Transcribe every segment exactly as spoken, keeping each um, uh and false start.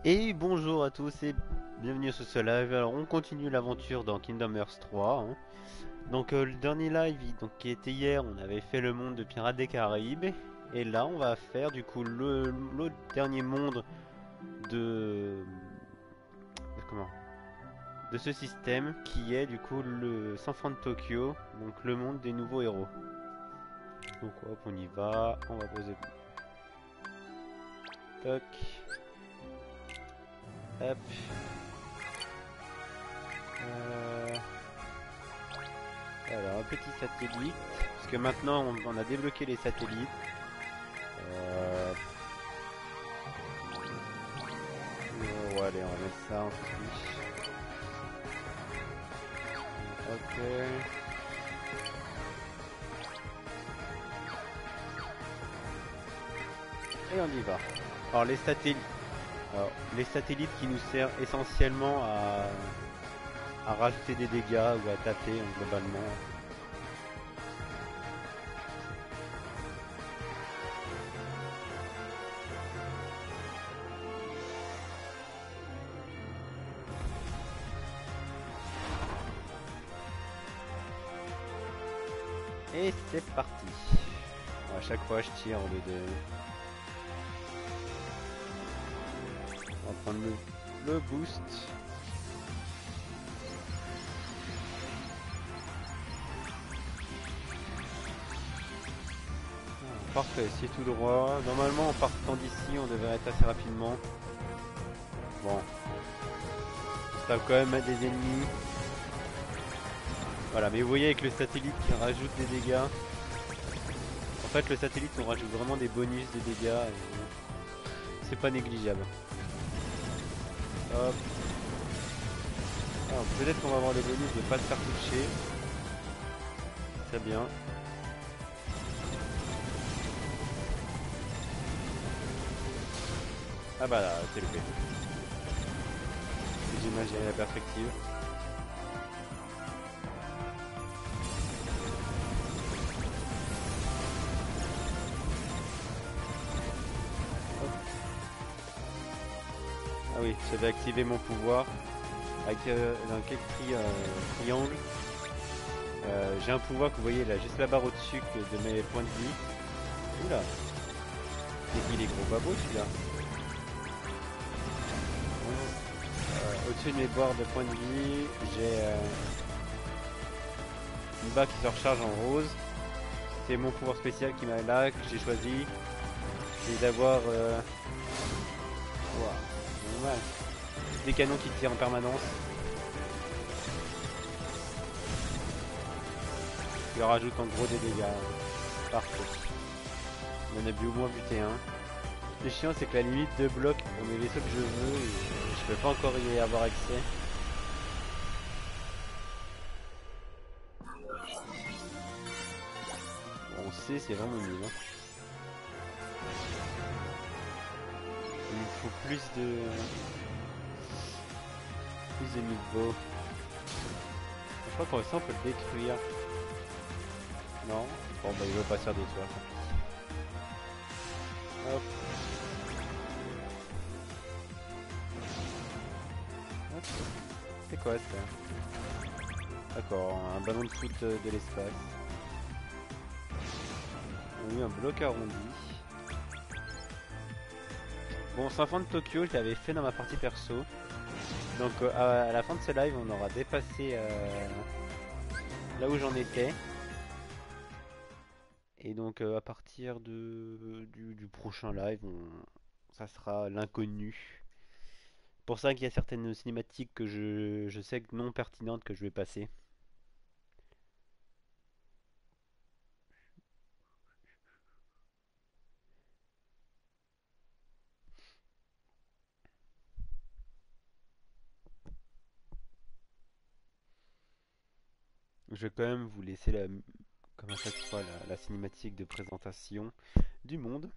Et bonjour à tous et bienvenue sur ce live. Alors on continue l'aventure dans Kingdom Hearts trois, hein. Donc euh, le dernier live il- donc, qui était hier, on avait fait le monde de Pirates des Caraïbes. Et là on va faire du coup le, le dernier monde de... Comment? De ce système qui est du coup le San Fran de Tokyo, donc le monde des nouveaux héros. Donc hop on y va, on va poser... Toc. Hop. Euh... Alors, un petit satellite. Parce que maintenant, on, on a débloqué les satellites. Euh... oh, allez, on va mettre ça en fiche. Ok. Et on y va. Alors, les satellites... Alors, les satellites qui nous servent essentiellement à, à rajouter des dégâts ou à taper, hein, globalement. Et c'est parti. Bon, à chaque fois, je tire au lieu de... On va prendre le, le boost. Parfait, c'est tout droit. Normalement, en partant d'ici, on devrait être assez rapidement. Bon. Ça va quand même mettre des ennemis. Voilà, mais vous voyez avec le satellite qui rajoute des dégâts. En fait, le satellite, on rajoute vraiment des bonus de dégâts. Et c'est pas négligeable. Hop. Alors, peut-être qu'on va avoir les bonus de pas se faire toucher. Très bien. Ah bah là, c'est le fait. J'imagine la perspective. Hop. Ah oui, j'avais activé mon pouvoir. Avec euh, un quelques tri, euh, triangle. Euh, j'ai un pouvoir que vous voyez là, juste la barre au-dessus de mes points de vie. Oula. Il est gros babot celui-là. Euh, Au-dessus de mes barres de points de vie, j'ai euh, une barre qui se recharge en rose. C'est mon pouvoir spécial qui m'a là, que j'ai choisi. C'est d'avoir... Euh... Wow, c'est mal. Des canons qui tirent en permanence. Qui leur rajoutent en gros des dégâts. Parfait. On en a bu au moins buté un. Le chiant c'est que la limite de blocs pour mes vaisseaux que je veux, et je peux pas encore y avoir accès. On sait, c'est vraiment nul. Hein. Il me faut plus de... Plus de niveaux. Je crois qu'on ça on peut le détruire. Non. Bon bah il veut pas se faire détruire. Hop. Hop. C'est quoi ça? D'accord, un ballon de foot de l'espace. On a eu un bloc arrondi. Bon, San Fran de Tokyo, je l'avais fait dans ma partie perso. Donc euh, à la fin de ce live, on aura dépassé euh, là où j'en étais. Et donc euh, à partir de, du, du prochain live, on, ça sera l'inconnu. Pour ça qu'il y a certaines cinématiques que je, je sais que non pertinentes que je vais passer. Je vais quand même vous laisser la, comme à chaque fois la, la cinématique de présentation du monde.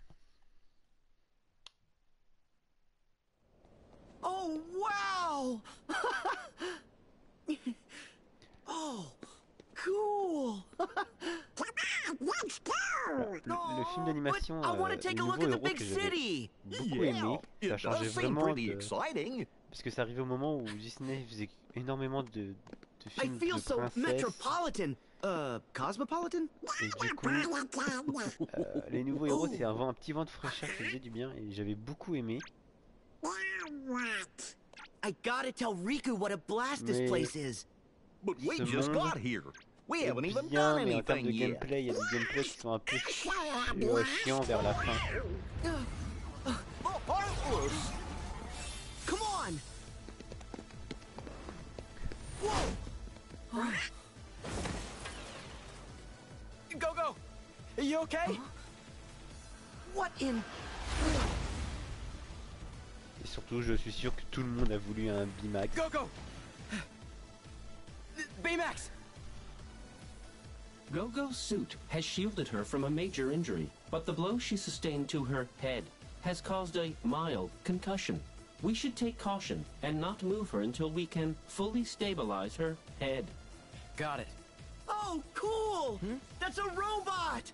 Oh, wow! Oh, cool! Voilà, le, le film d'animation I want euh, to take a Nouveau look at the Héros big que j'avais city. beaucoup aimé, it ça does changeait seem vraiment pretty de... exciting. Parce que ça arrivait au moment où Disney faisait énormément de, de I films feel de so princesses. metropolitan. Uh, cosmopolitan? Et du coup, euh, les Nouveaux Héros, c'est un, vent- un petit vent de fraîcheur qui faisait du bien et j'avais beaucoup aimé. I gotta tell Riku what a blast this Mais place is. But we ce just monde got here. We est haven't even bien, done mais en termes anything de yet. gameplay, il y a des gameplays qui sont un peu chi- euh, chiants vers la fin. The Heartless! Come on! Whoa! Go, go! Are you okay? What in... Et surtout, je suis sûr que tout le monde a voulu un Bimax. Go, go! Baymax! Go-Go's suit has shielded her from a major injury, but the blow she sustained to her head has caused a mild concussion. We should take caution and not move her until we can fully stabilize her head. Got it. Oh, cool! That's a robot!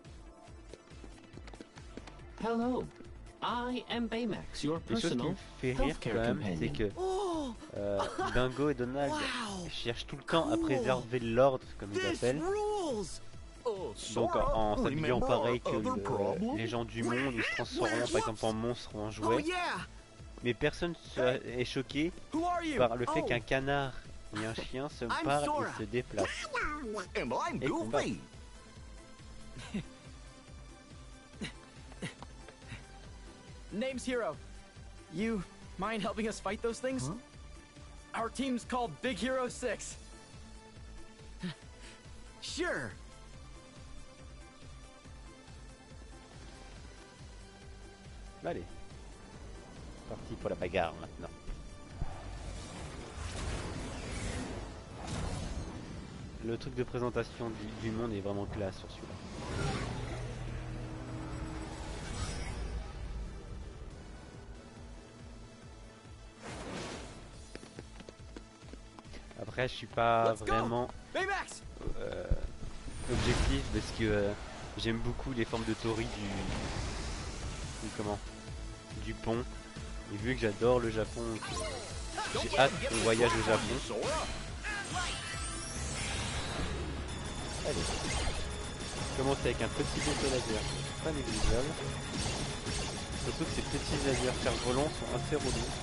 Hello, I am Baymax, your Quelque chose qui me personal fait rire quand healthcare même, c'est companion. que Oh, euh, Dingo et Donald wow! cherchent tout le temps à Cool. préserver l'ordre, comme ils This l'appellent. rules! Uh, Donc en, en Sora, s'habillant remember pareil our que other le- problem? les gens du monde, ils se transformeront par exemple en monstres ou en Oh jouets. yeah! Mais personne se- est choqué Who are you? par le fait Oh. qu'un canard et un chien se I'm parlent Sora. et se déplacent. And I'm Et combattent. Goofy. Name's Hero. You mind helping us fight those things? Our team's called Big Hero six. Sure. Allez, parti pour la bagarre maintenant. Le truc de présentation du, du monde est vraiment classe sur celui-là. Après, je suis pas Let's go. vraiment Baymax! euh, objectif parce que euh, j'aime beaucoup les formes de tori du, du comment du pont. Et vu que j'adore le Japon, que j'ai hâte qu'on voyage au Japon. Sora. Allez, commence avec un petit bateau laser, pas négligeable. Surtout que ces petits lasers cerfs-volants sont assez relous.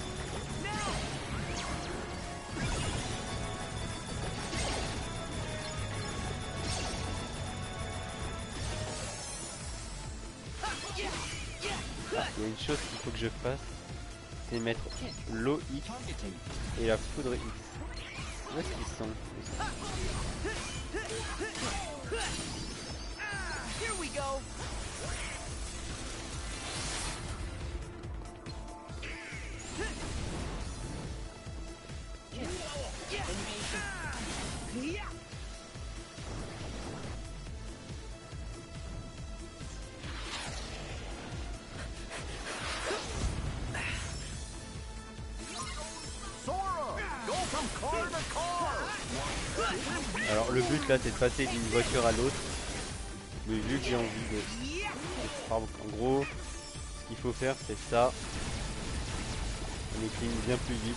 Ah, il y a une chose qu'il faut que je fasse, c'est mettre l'O X et la foudre X. Où est-ce qu'ils sont? Here we go! Sora, go from car to car. Alors le but là c'est de passer d'une voiture à l'autre. Mais vu que j'ai envie de... de- En gros, ce qu'il faut faire c'est ça. On éclime bien plus vite.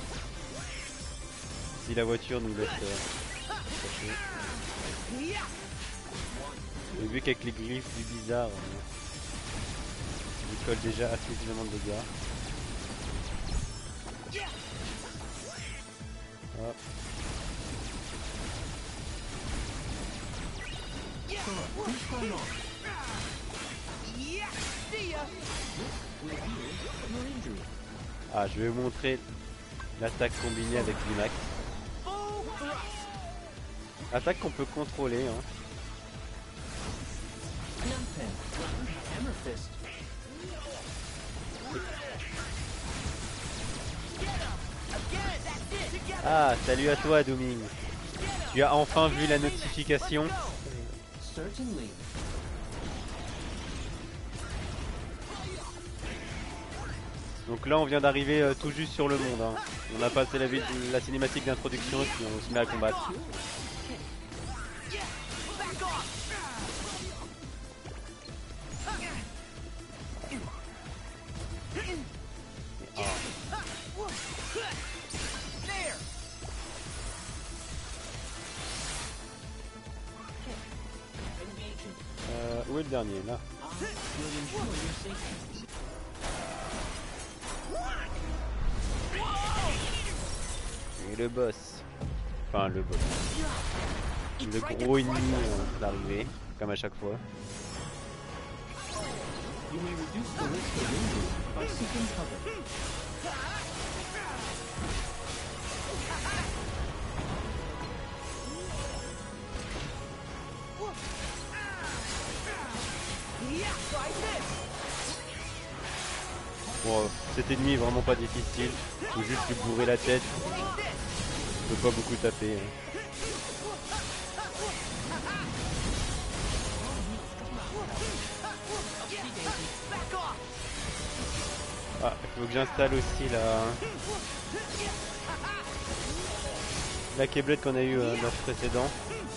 Si la voiture nous laisse euh, passer. Et vu qu'avec les griffes du bizarre, il colle déjà assez suffisamment de dégâts. Hop. Ah, je vais vous montrer l'attaque combinée avec Bimax. Attaque qu'on peut contrôler. Hein. Numpin, Hammer Fist. Ah, salut à toi, Dooming. Tu as enfin vu la notification. Certainly. Donc là, on vient d'arriver euh, tout juste sur le monde. Hein. On a passé la, la cinématique d'introduction et puis on se met à combattre. dernier là. Will ensure your safety. Et le boss. Enfin le boss. Le gros ennemi euh, d'arriver, comme à chaque fois. You may reduce the risk of injury by seeking cover. Bon, cet ennemi est vraiment pas difficile. Faut juste lui bourrer la tête. Je peux pas beaucoup taper. Hein. Ah, il faut que j'installe aussi la... La Keyblade qu'on a eu euh, dans ce précédent.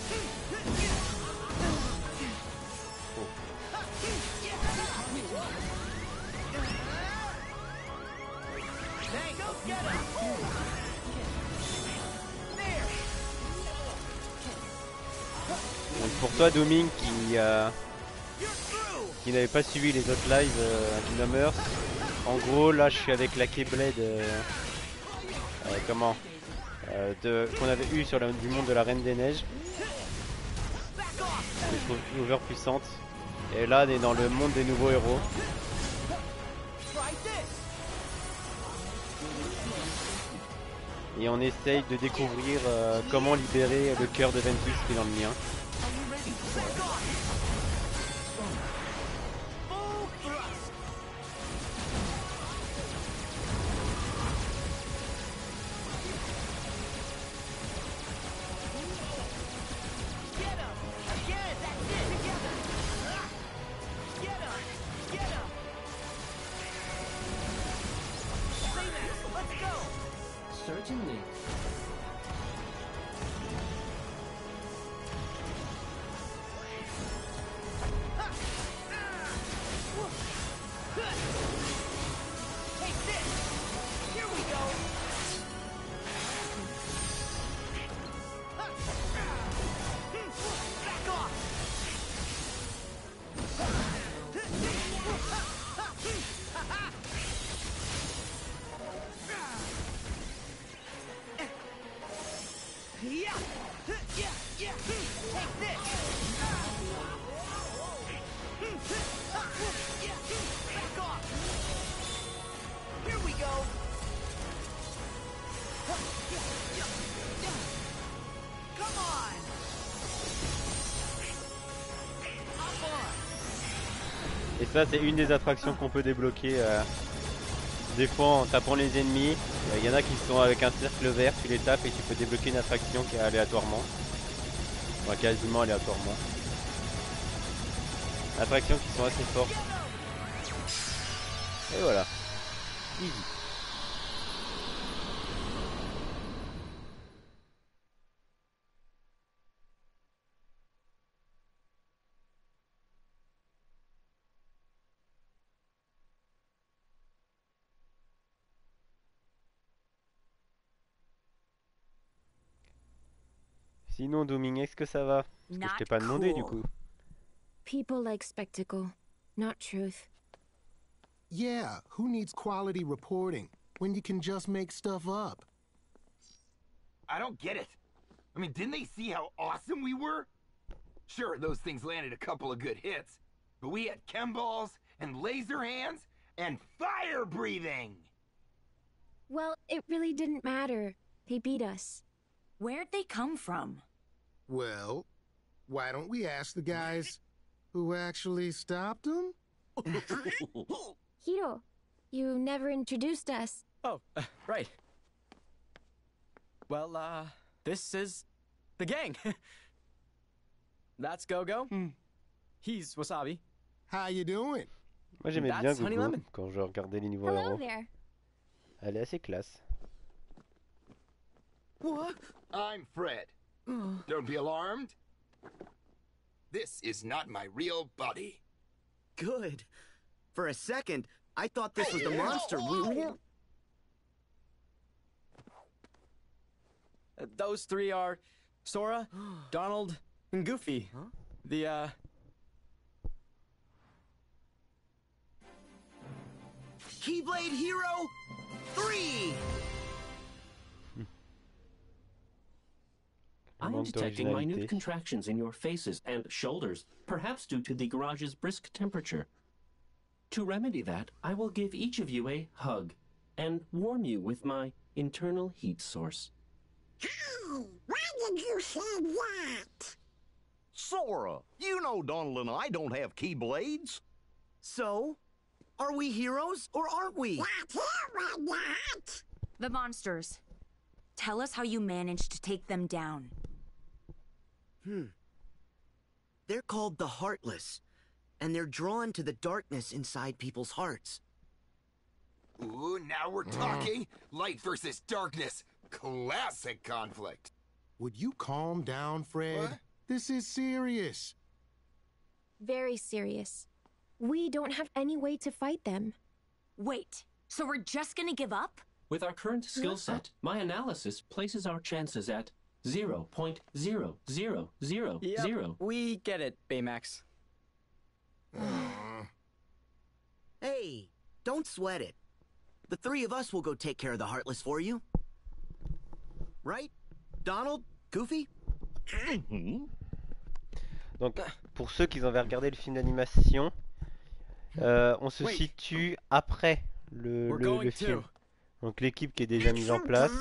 Donc pour toi Dooming qui, euh, qui n'avait pas suivi les autres lives euh, à Kingdom Hearts, en gros là je suis avec la Keyblade euh, euh, comment euh, de, qu'on avait eu sur la, du monde de la Reine des Neiges, que je trouve over puissante, et là on est dans le monde des nouveaux héros. Et on essaye de découvrir euh, comment libérer le cœur de Ventus qui est dans le mien. Certainly. Et ça c'est une des attractions qu'on peut débloquer euh, des fois en tapant les ennemis. Il y en a qui sont avec un cercle vert, tu les tapes et tu peux débloquer une attraction qui est aléatoirement. Enfin quasiment aléatoirement. Attractions qui sont assez fortes. Et voilà. Easy. Sinon, Dooming, est-ce que ça va? Parce que je t'ai pas demandé du coup. People like spectacle, not truth. Yeah, who needs quality reporting when you can just make stuff up? I don't get it. I mean, didn't they see how awesome we were? Sure, those things landed a couple of good hits, but we had chem balls and laser hands and fire breathing! Well, it really didn't matter. They beat us. Where'd they come from? Well, why don't we ask the guys who actually stopped them? Hiro, you never introduced us. Oh, uh, right. Well, uh, this is the gang. That's Go-Go. Hmm. He's Wasabi. How you doing? Moi j'aimais bien That's Honey Gogo Lemon. quand je regardais les niveaux Hello héros. there. Elle est assez classe. What? I'm Fred. Don't be alarmed. This is not my real body. Good. For a second, I thought this was the monster we... Uh, those three are Sora, Donald, and Goofy. Huh? The, uh, Keyblade Hero three! I am detecting minute contractions in your faces and shoulders, perhaps due to the garage's brisk temperature. To remedy that, I will give each of you a hug and warm you with my internal heat source. Oh, why did you say that? Sora, you know Donald and I don't have Keyblades. So, are we heroes or aren't we? Not here, we're not. The monsters. Tell us how you managed to take them down. Hmm. They're called the Heartless, and they're drawn to the darkness inside people's hearts. Ooh, now we're talking. Light versus darkness. Classic conflict. Would you calm down, Fred? What? This is serious. Very serious. We don't have any way to fight them. Wait, so we're just gonna give up? With our current skill set, my analysis places our chances at zero point zero zero zero Yep, zero. we get it, Baymax. Hey, don't sweat it. The three of us will go take care of the Heartless for you. Right? Donald? Goofy? Mm-hmm. Donc, pour ceux qui avaient regardé le film d'animation, euh, on se situe après le, le, le film. Donc l'équipe qui est déjà mise en place.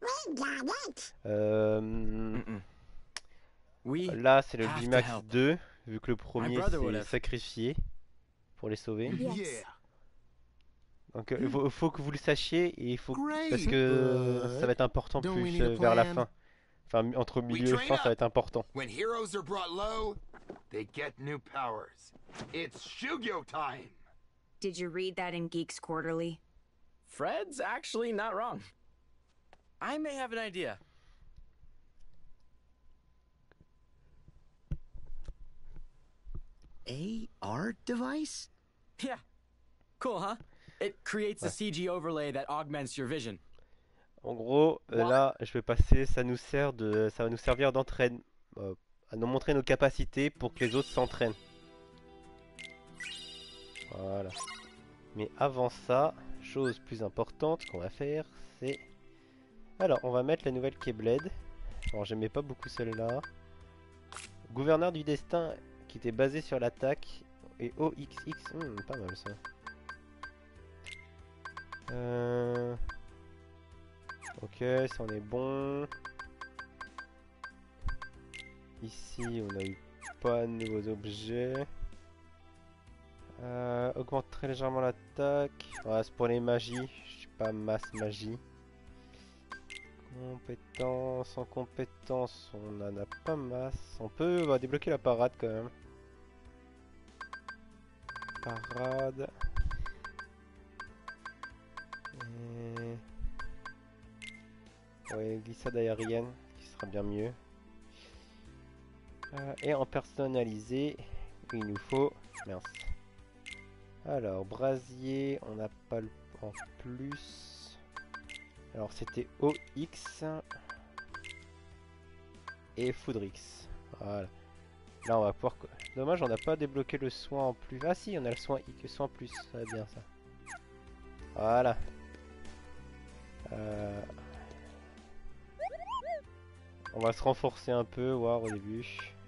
Euh, là, c'est le Baymax deux, vu que le premier s'est sacrifié pour les sauver. Yeah. Donc il faut, faut que vous le sachiez, et il faut parce que ça va être important plus euh, vers la fin. Enfin, entre milieu et fin, ça va être important. When heroes are brought low, they get new powers. It's Shugyo time. Did you read that in Geeks Quarterly? Fred's actually not wrong. I may have an idea. A R device? Yeah. Cool, huh? It creates a C G overlay that augments your vision. En gros, euh, là, je vais passer, ça nous sert de, ça va nous servir d'entraîne, euh, à nous montrer nos capacités pour que les autres s'entraînent. Voilà. Mais avant ça, chose plus importante qu'on va faire, c'est... Alors, on va mettre la nouvelle Keyblade. Alors, j'aimais pas beaucoup celle-là. Gouverneur du destin, qui était basé sur l'attaque. Et O X X, hmm, pas mal ça. Euh... Ok, ça on est bon. Ici, on a eu pas de nouveaux objets. Euh, augmente très légèrement l'attaque. Ouais, c'est pour les magies. Je suis pas masse magie. Compétence, en compétence, on en a pas masse. On peut bah, débloquer la parade quand même. Parade. Et... Ouais, glissade aérienne, qui sera bien mieux. Euh, et en personnalisé, il nous faut... Mince. Alors, brasier, on n'a pas le en plus. Alors, c'était O X et Foudrix. Voilà. Là, on va pouvoir... Dommage, on n'a pas débloqué le soin en plus. Ah si, on a le soin I, le soin plus. Ça va bien, ça. Voilà. Euh... On va se renforcer un peu, voir au début.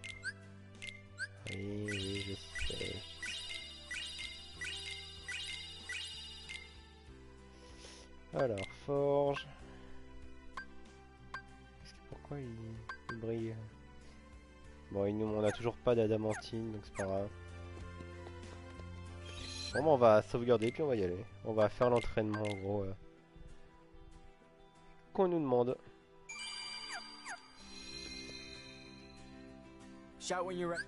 Oui, oui, je sais. Alors, forge. Pourquoi il, il brille? Bon, il nous, on a toujours pas d'adamantine, donc c'est pas grave. Bon, bah, on va sauvegarder puis on va y aller. On va faire l'entraînement en gros euh, qu'on nous demande. Shout when you're ready.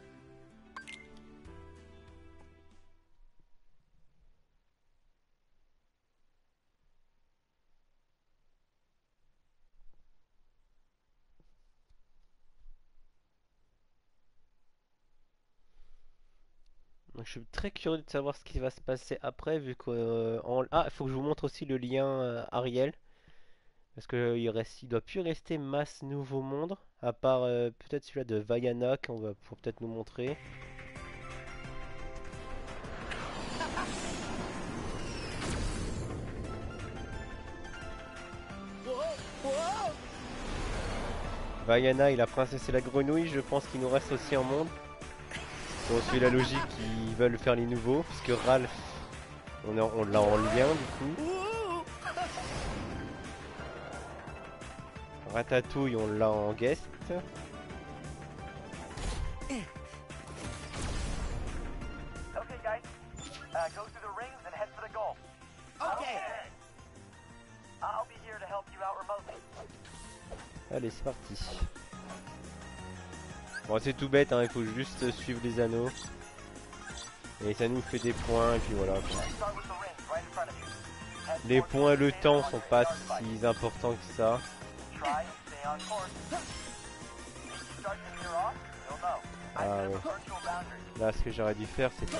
Donc, je suis très curieux de savoir ce qui va se passer après, vu que euh, en... ah, il faut que je vous montre aussi le lien euh, Ariel, parce que il reste, il doit plus rester masse nouveau monde, à part euh, peut-être celui-là de Vayanak, on va pour peut-être nous montrer. Vaiana et la princesse et la grenouille, je pense qu'il nous reste aussi un monde. Si on suit la logique, ils veulent faire les nouveaux, puisque Ralph, on, on l'a en lien du coup. Ratatouille, on l'a en guest. Allez, c'est parti. Bon, c'est tout bête, hein, il faut juste suivre les anneaux. Et ça nous fait des points, et puis voilà. Les points et le temps sont pas si importants que ça. Ah ouais. Là, ce que j'aurais dû faire, c'est...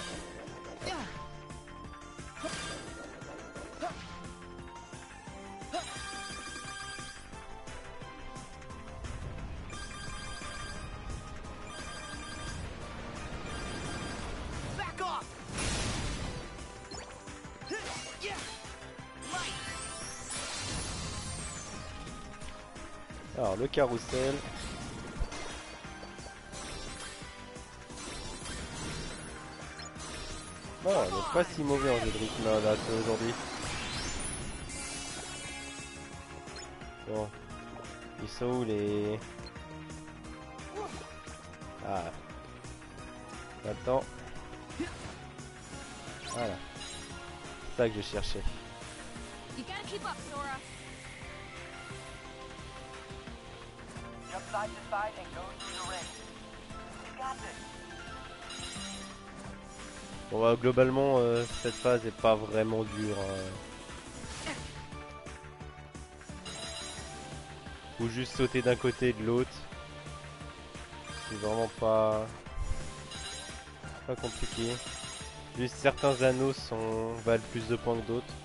Alors, le carrousel. Oh, on n'est pas si mauvais en jeu de rythme là, là aujourd'hui. Bon. Ils sont où les... Ah. Attends. Voilà. C'est ça que je cherchais. You gotta keep up, Sora. Jump side to side and go through the ring. You got this. Bon bah, globalement euh, cette phase est pas vraiment dure. Hein. Faut juste sauter d'un côté et de l'autre. C'est vraiment pas pas compliqué. Juste certains anneaux sont valent plus de points que d'autres.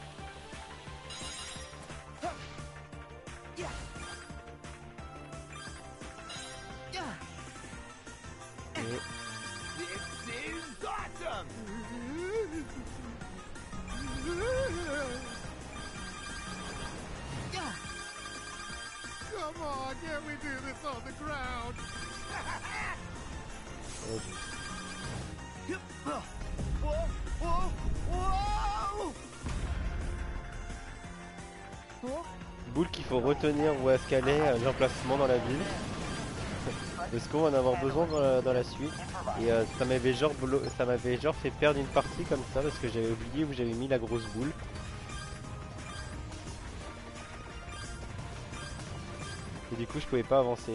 Come on, can't we do this on the ground? Boule qu'il faut retenir où est-ce qu'elle est, euh, l'emplacement dans la ville. Parce qu'on va en avoir besoin dans la, dans la suite. Et euh, ça m'avait genre, ça m'avait genre fait perdre une partie comme ça parce que j'avais oublié où j'avais mis la grosse boule. Et du coup je pouvais pas avancer.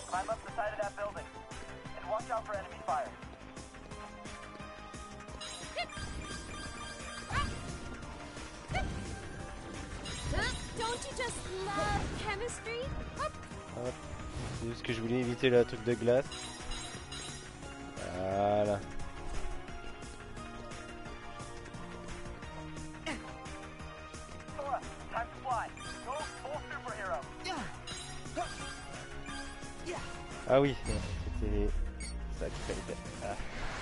Don't you just love chemistry? Hop. Hop. C'est juste que je voulais éviter le truc de glace. Voilà. Ah oui, c'était ça qu'il fallait faire. Ah.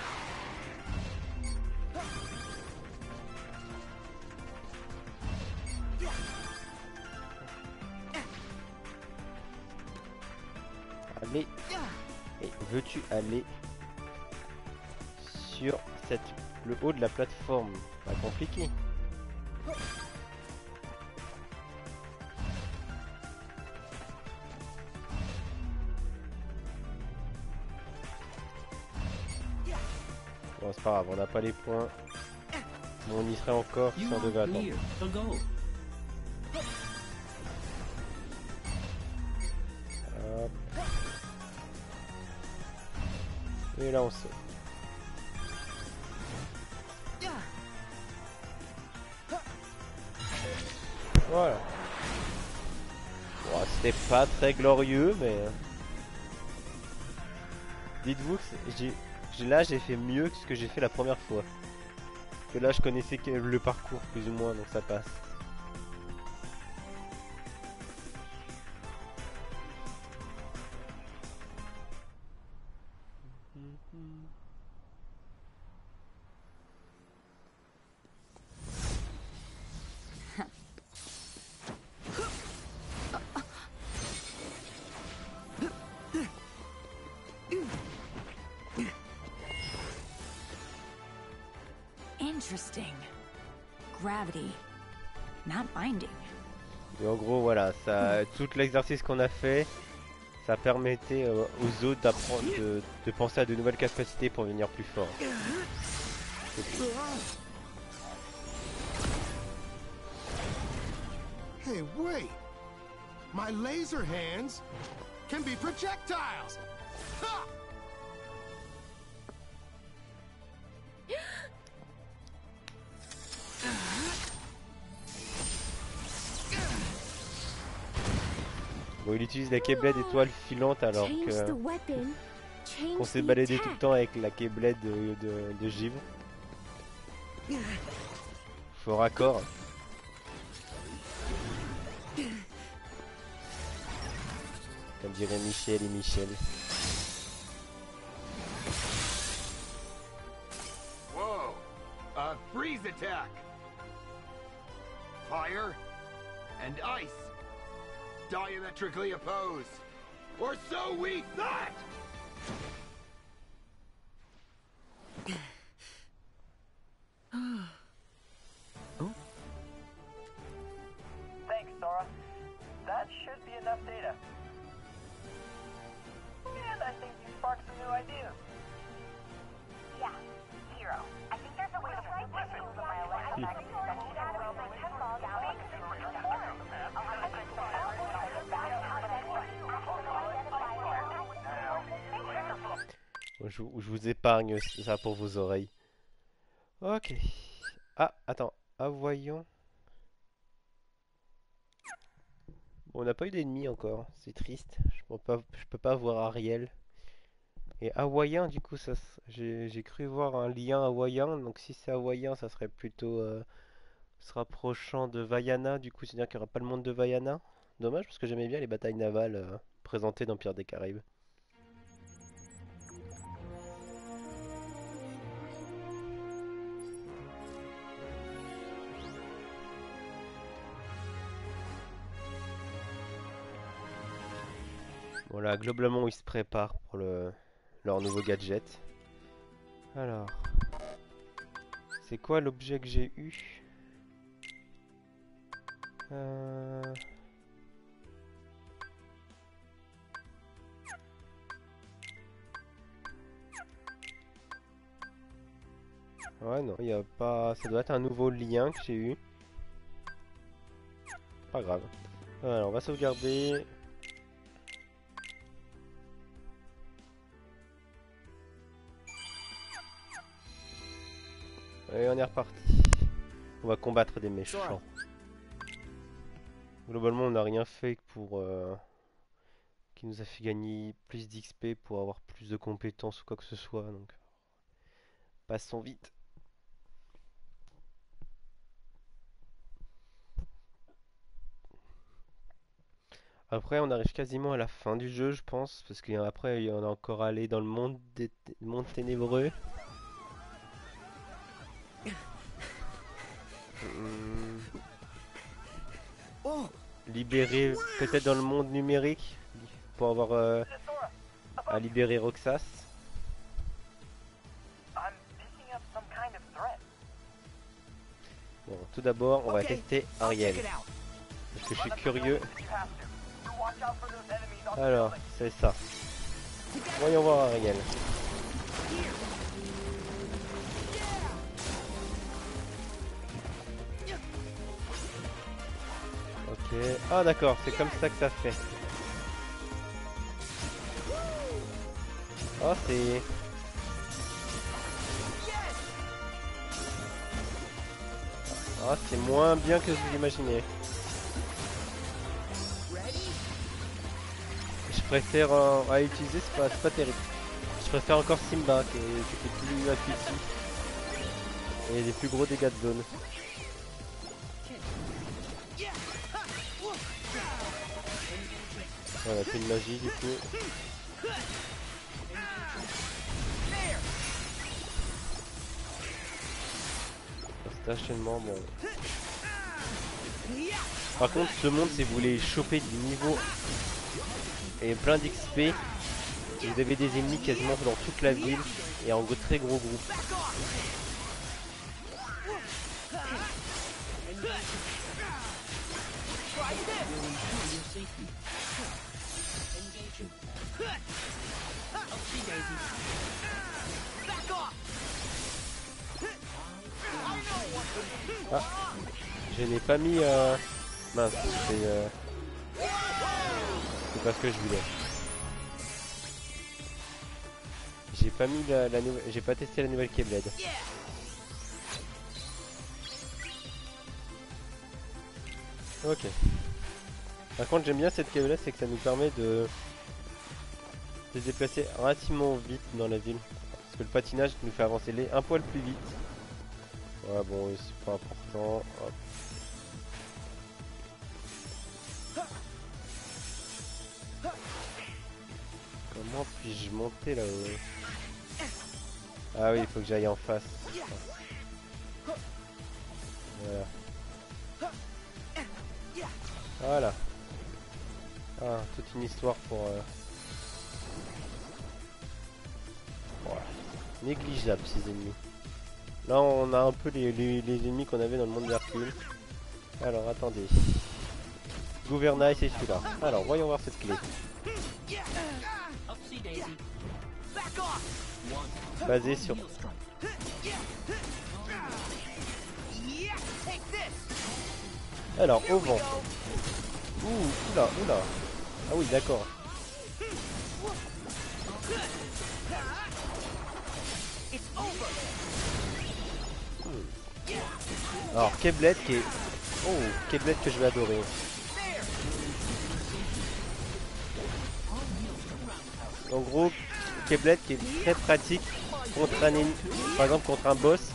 Allez. Et veux-tu aller sur cette, le haut de la plateforme? Pas compliqué. Bon, c'est pas grave, on n'a pas les points. Mais on y serait encore si on devait attendre. Hop. Et là on saute. Voilà. Bon, c'était pas très glorieux, mais dites-vous que j'ai là j'ai fait mieux que ce que j'ai fait la première fois. Que là je connaissais le parcours plus ou moins, donc ça passe. Interesting. Gravity, not binding. Et en gros, voilà, ça, tout l'exercice qu'on a fait, ça permettait euh, aux autres d'apprendre, de, de penser à de nouvelles capacités pour devenir plus forts. Hey, wait! My laser hands can be projectiles! Ha! Bon, il utilise la Keyblade étoile filante alors que qu'on s'est baladé tout le temps avec la Keyblade de, de, de givre. Faux raccord. Comme dirait Michel et Michel. Whoa! A freeze attack! Fire and ice diametrically opposed. Or so we thought! Thanks, Sora. That should be enough data. And I think you sparked some new ideas. Yeah, Hero. I think there's a way to write this into my electromagnetic Je, je vous épargne ça pour vos oreilles. Ok. Ah, attends. Ah, voyons. Bon, on n'a pas eu d'ennemis encore. C'est triste. Je peux pas, je peux pas voir Ariel. Et hawaïen, du coup, ça, j'ai cru voir un lien hawaïen. Donc si c'est hawaïen, ça serait plutôt euh, se rapprochant de Vaiana. Du coup, c'est-à-dire qu'il n'y aura pas le monde de Vaiana. Dommage, parce que j'aimais bien les batailles navales euh, présentées dans Pirates des Caraïbes. Voilà, globalement ils se préparent pour le, leur nouveau gadget. Alors, c'est quoi l'objet que j'ai eu? euh... Ouais, non, il y a pas. Ça doit être un nouveau lien que j'ai eu. Pas grave. Alors, on va sauvegarder. Et on est reparti. On va combattre des méchants. Globalement, on n'a rien fait pour euh, qui nous a fait gagner plus d'X P pour avoir plus de compétences ou quoi que ce soit. Donc, passons vite. Après, on arrive quasiment à la fin du jeu, je pense, parce qu'après, on a encore allé dans le monde des monde ténébreux. Hum. Libérer peut-être dans le monde numérique pour avoir euh, à libérer Roxas. Bon, tout d'abord, on va tester Ariel parce que je suis curieux. Alors, c'est ça. Voyons voir Ariel. Ok. Ah d'accord, c'est comme ça que ça fait. Oh c'est... Ah c'est moins bien que je l'imaginais. Je préfère euh, à utiliser, c'est pas, pas terrible. Je préfère encore Simba qui est, qui est plus intuitif. Et des plus gros dégâts de zone. Voilà, c'est une magie du coup. Cet enchaînement, bon. Par contre, ce monde, si vous voulez choper du niveau et plein d'X P, vous avez des ennemis quasiment dans toute la ville et en gros très gros groupe. Try this. Will ensure your safety. Engaging. Oopsie daisy. Back off. I know what to do. Ah, je n'ai pas mis. Euh... Mince, c'est. Euh... C'est pas ce que je voulais. J'ai pas mis la, la nouvelle. J'ai pas testé la nouvelle Keyblade. Ok. Par contre, j'aime bien cette Keyblade, c'est que ça nous permet de se déplacer relativement vite dans la ville. Parce que le patinage nous fait avancer les un poil plus vite. Ouais, bon, c'est pas important. Hop. Comment puis-je monter là-haut? Ah oui, il faut que j'aille en face. Voilà. Voilà. Ah, toute une histoire pour... Euh... Voilà. Négligeable ces ennemis. Là on a un peu les, les, les ennemis qu'on avait dans le monde d'Hercule. Alors attendez. Gouvernail c'est celui-là. Alors voyons voir cette clé. Basé sur... Alors au vent. Ouh, oula, oula. Ah oui d'accord. Alors Keyblade qui est... Oh, Keyblade que je vais adorer. En gros, Keyblade qui est très pratique contre un ennemi, par exemple contre un boss.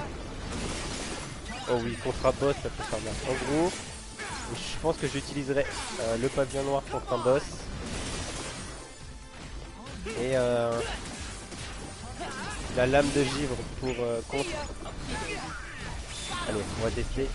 Oh oui, contre un boss ça peut faire mal. En gros, je pense que j'utiliserai euh, le pavillon noir contre un boss. Et euh, la lame de givre pour euh, contre... Allez, on va tester.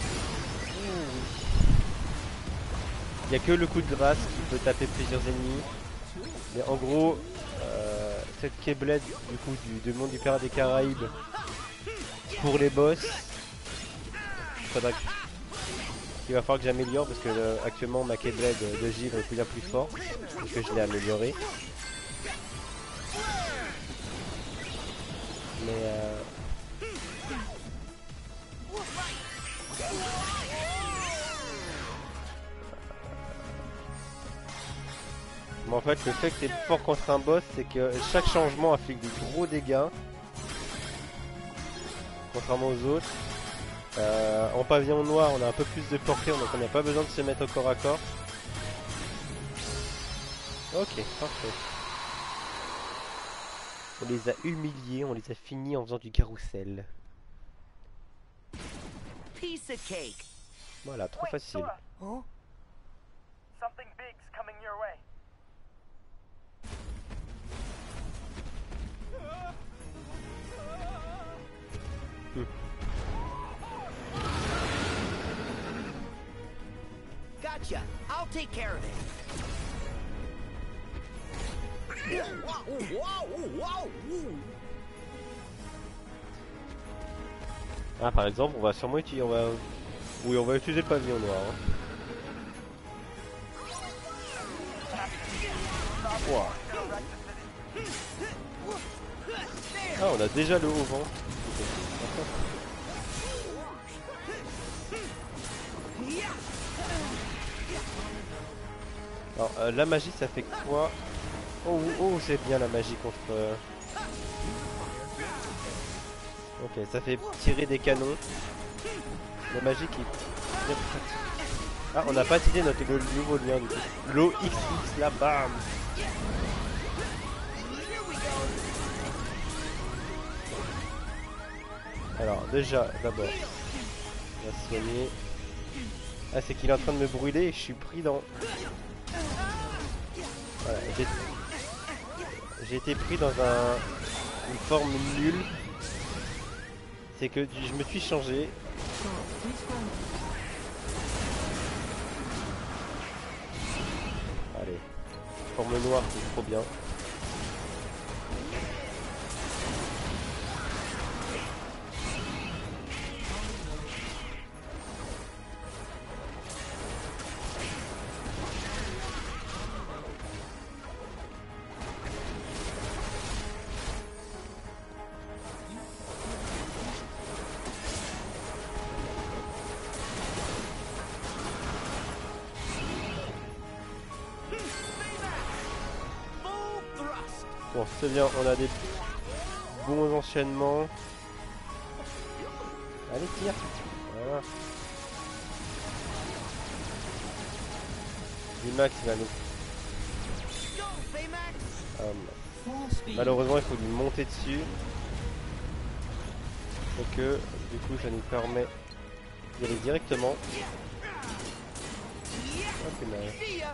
Il n'y a que le coup de grâce qui peut taper plusieurs ennemis. Mais en gros, euh, cette Keyblade du coup du, du monde du Pirate des Caraïbes pour les boss, faudra que, il va falloir que j'améliore parce que euh, actuellement ma Keyblade de givre est bien plus fort parce que je l'ai amélioré. Mais euh, Mais en fait, le fait que c'est fort contre un boss, c'est que chaque changement inflige des gros dégâts. Contrairement aux autres. Euh, en pavillon noir, on a un peu plus de portée, donc on n'a pas besoin de se mettre au corps à corps. Ok, parfait. On les a humiliés, on les a finis en faisant du carrousel. Piece of cake. Voilà, trop facile. Huh? Something big's coming your way. Gotcha. I'll take care of it. Ah, par exemple, on va sûrement utiliser, on va, oui, on va utiliser le pavillon noir. Hein. Wow. Ah, on a déjà le haut vent. Alors, euh, la magie, ça fait quoi? Oh, oh, c'est bien la magie contre... Euh... Ok, ça fait tirer des canons. La magie qui... Ah, on n'a pas utilisé notre le nouveau lien du coup. L'O X X, là, bam. Alors, déjà, d'abord, on va se soigner. Ah, c'est qu'il est en train de me brûler et je suis pris dans... Voilà, j'ai été pris dans un, une forme nulle. C'est que je me suis changé. Allez, forme noire, c'est trop bien. Bon, c'est bien, on a des bons enchaînements. Allez, tire. Voilà. Max va nous... Um, malheureusement, il faut lui monter dessus. Et que, du coup, ça nous permet d'y aller directement. Ah, c'est mal.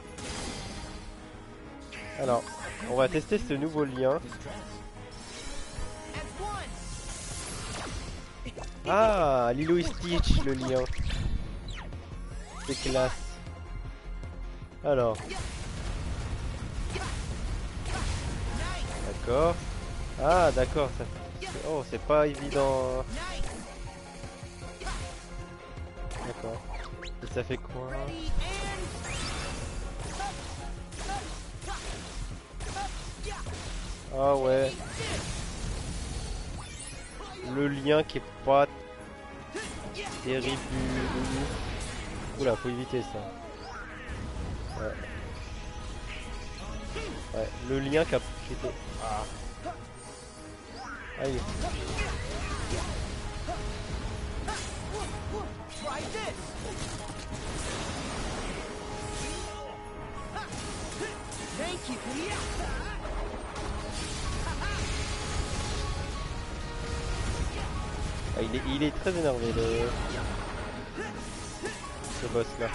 Alors, on va tester ce nouveau lien. Ah, Lilo et Stitch, le lien. C'est classe. Alors. D'accord. Ah, d'accord. Ça... Oh, c'est pas évident. D'accord. Et ça fait quoi? Ah ouais. Le lien qui est pas terrible du... Oula, faut éviter ça. Ouais. Ouais, le lien qui a... qui était... Ah. Aïe. Ah, il, est, il est très énervé le... ce boss là.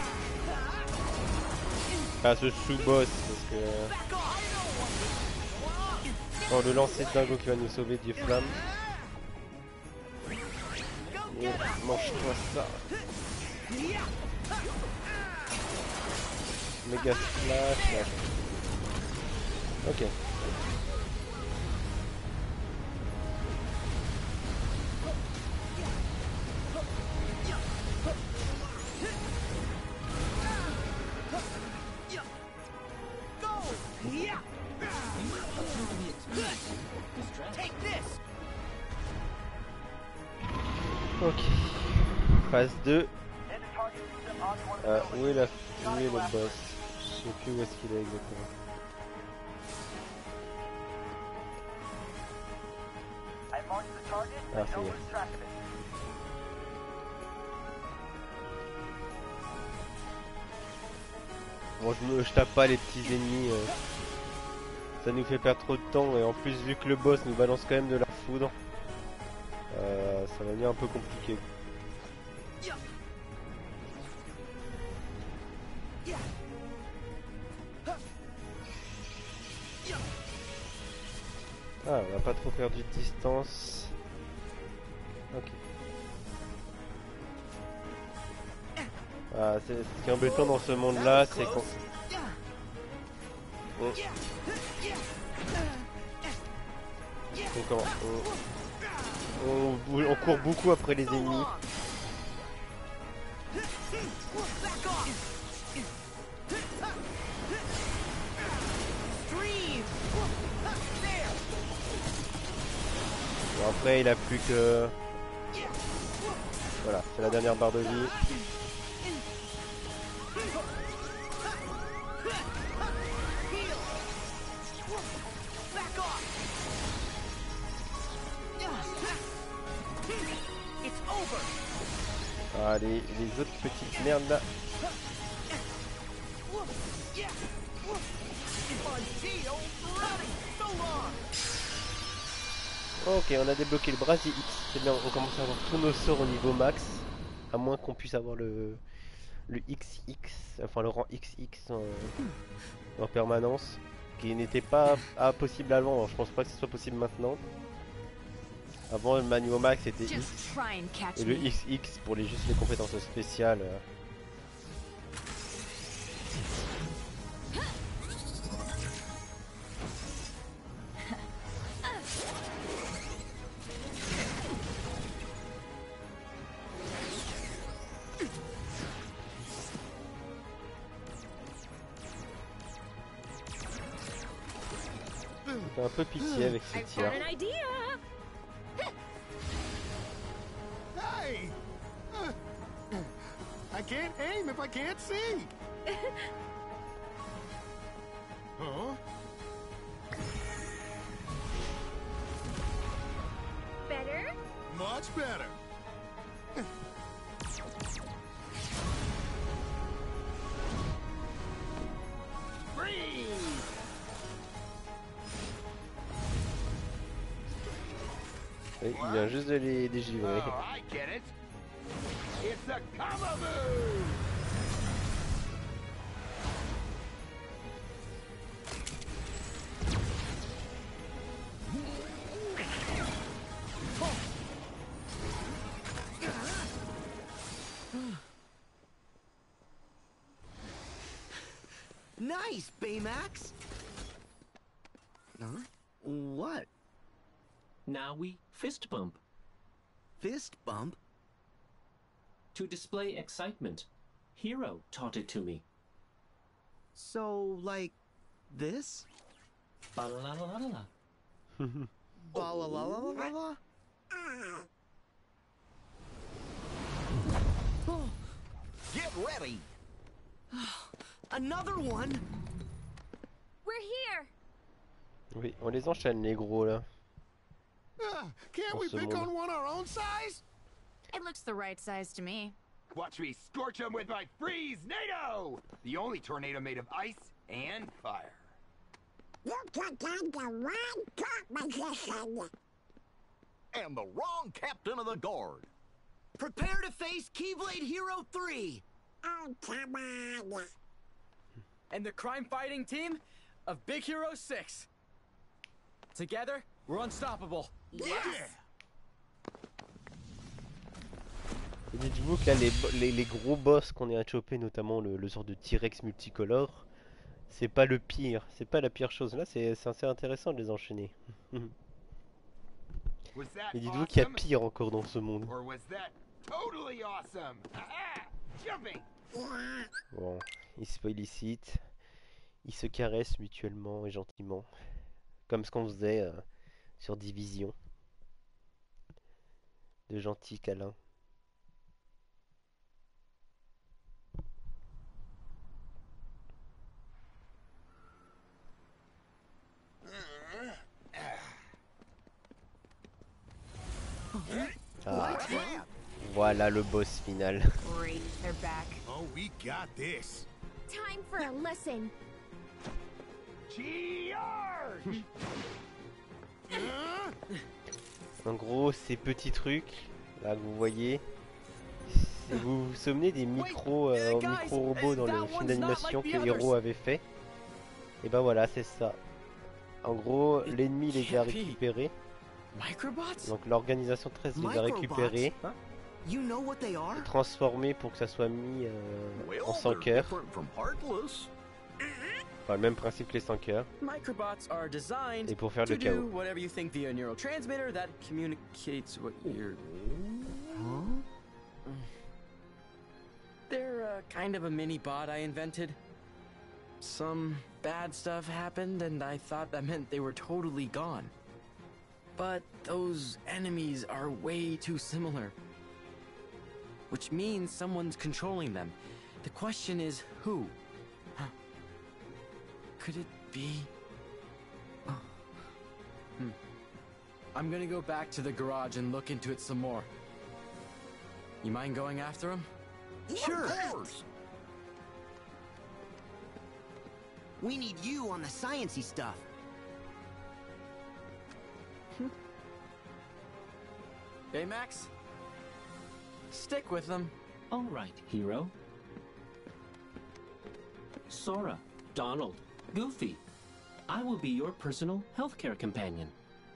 Ah, ce sous-boss parce que... Oh, le lancer de dingo qui va nous sauver du flamme. Et mange-toi ça. Méga splash. Là. Ok. Ok. Phase deux. Euh, où est la... où est le boss? Je sais plus où est-ce qu'il est exactement. Ah, c'est bien. Bon, je, me, je tape pas les petits ennemis. Euh, ça nous fait perdre trop de temps. Et en plus, vu que le boss nous balance quand même de la foudre, euh, ça va devenir un peu compliqué. Ah, on n'a pas trop perdu de distance. Ok. Ah, c'est, ce qui est embêtant dans ce monde-là, c'est qu'on... On... Donc on... On... on court beaucoup après les ennemis. Bon, après il a plus que... Voilà, c'est la dernière barre de vie. Ah, les, les autres petites merdes là. Ok, on a débloqué le brasier X. C'est bien, on commence à avoir tous nos sorts au niveau max. À moins qu'on puisse avoir le, le X X, enfin le rang X X en, en permanence. Qui n'était pas ah, possible avant, je pense pas que ce soit possible maintenant. Avant le Manuo Max était X. Et le X X pour les, juste les compétences spéciales. J'ai un peu pitié avec ces tirs. Hey! Uh, I can't aim if I can't see. Huh? much better. Et il vient juste de les dégivrer. Oh, I get it. It's a combo move. Nice, Baymax. Huh? What? Now we fist bump. Fist bump? To display excitement. Hero taught it to me. So, like, this? Ba-la-la-la-la-la. Ba-la-la-la-la-la? Get ready! Another one? We're here! Oui, on les enchaîne les gros là. Uh, can't Pour we ce pick monde. on one our own size? It looks the right size to me. Watch me scorch him with my freeze NATO! The only tornado made of ice and fire. You took on the wrong composition. And the wrong captain of the guard. Prepare to face Keyblade Hero three! Oh, come on. And the crime-fighting team of Big Hero six. Together, we're unstoppable. Yes! Et dites-vous que là, les, bo- les, les gros boss qu'on est à choper, notamment le, le sort de T-Rex multicolore, c'est pas le pire, c'est pas la pire chose. Là, c'est c'est assez intéressant de les enchaîner. Was that Et dites-vous qu'il y a awesome? pire encore dans ce monde. Or was that totally awesome? Ah, jumping! Bon, ils se félicitent, ils se caressent mutuellement et gentiment, comme ce qu'on faisait euh, sur Division. De gentils câlins. Ah, voilà le boss final. Great, they're back. Oh, we got this. Time for a lesson. Charge! En gros, ces petits trucs là que vous voyez, si vous vous souvenez des micro, euh, micro robots dans le film d'animation que Hero avait fait, et ben voilà, c'est ça. En gros, l'ennemi les a récupérés. Microbots? Donc l'organisation treize les a récupérés, You know what they are? et transformés pour que ça soit mis euh, Well, en cent they're cœurs. different from Heartless. Enfin, le même principe que les cent cœurs. Microbots are designed Et pour faire to le chaos. do whatever you think via a neurotransmitter that communicates what you're... They're uh, kind of a mini bot I invented. Some bad stuff happened and I thought that meant they were totally gone. But those enemies are way too similar. Which means someone's controlling them. The question is, who? Huh. Could it be... Hmm. I'm gonna go back to the garage and look into it some more. You mind going after him? Sure. Of course. We need you on the sciencey stuff. Baymax? Stick with them. All right, Hero. Sora, Donald, Goofy. I will be your personal healthcare companion.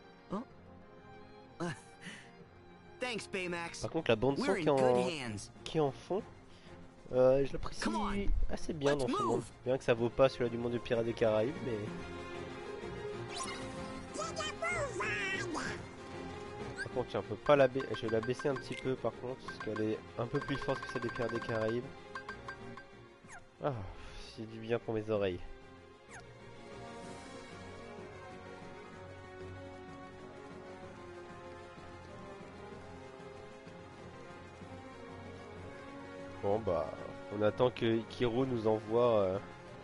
Thanks, Baymax. Par contre, la bande son We're qui in est good en, hands. qui est en fond, euh, je l'apprécie Come on. assez bien Let's dans ce monde. move. Bien que ça vaut pas celui-là du monde de Pirates des Caraïbes, mais... Par contre, tiens, on peut pas la baisser. Je vais la baisser un petit peu par contre, parce qu'elle est un peu plus forte que celle des Pirates des Caraïbes. Ah, c'est du bien pour mes oreilles. Bon bah, on attend que Kiro nous envoie euh,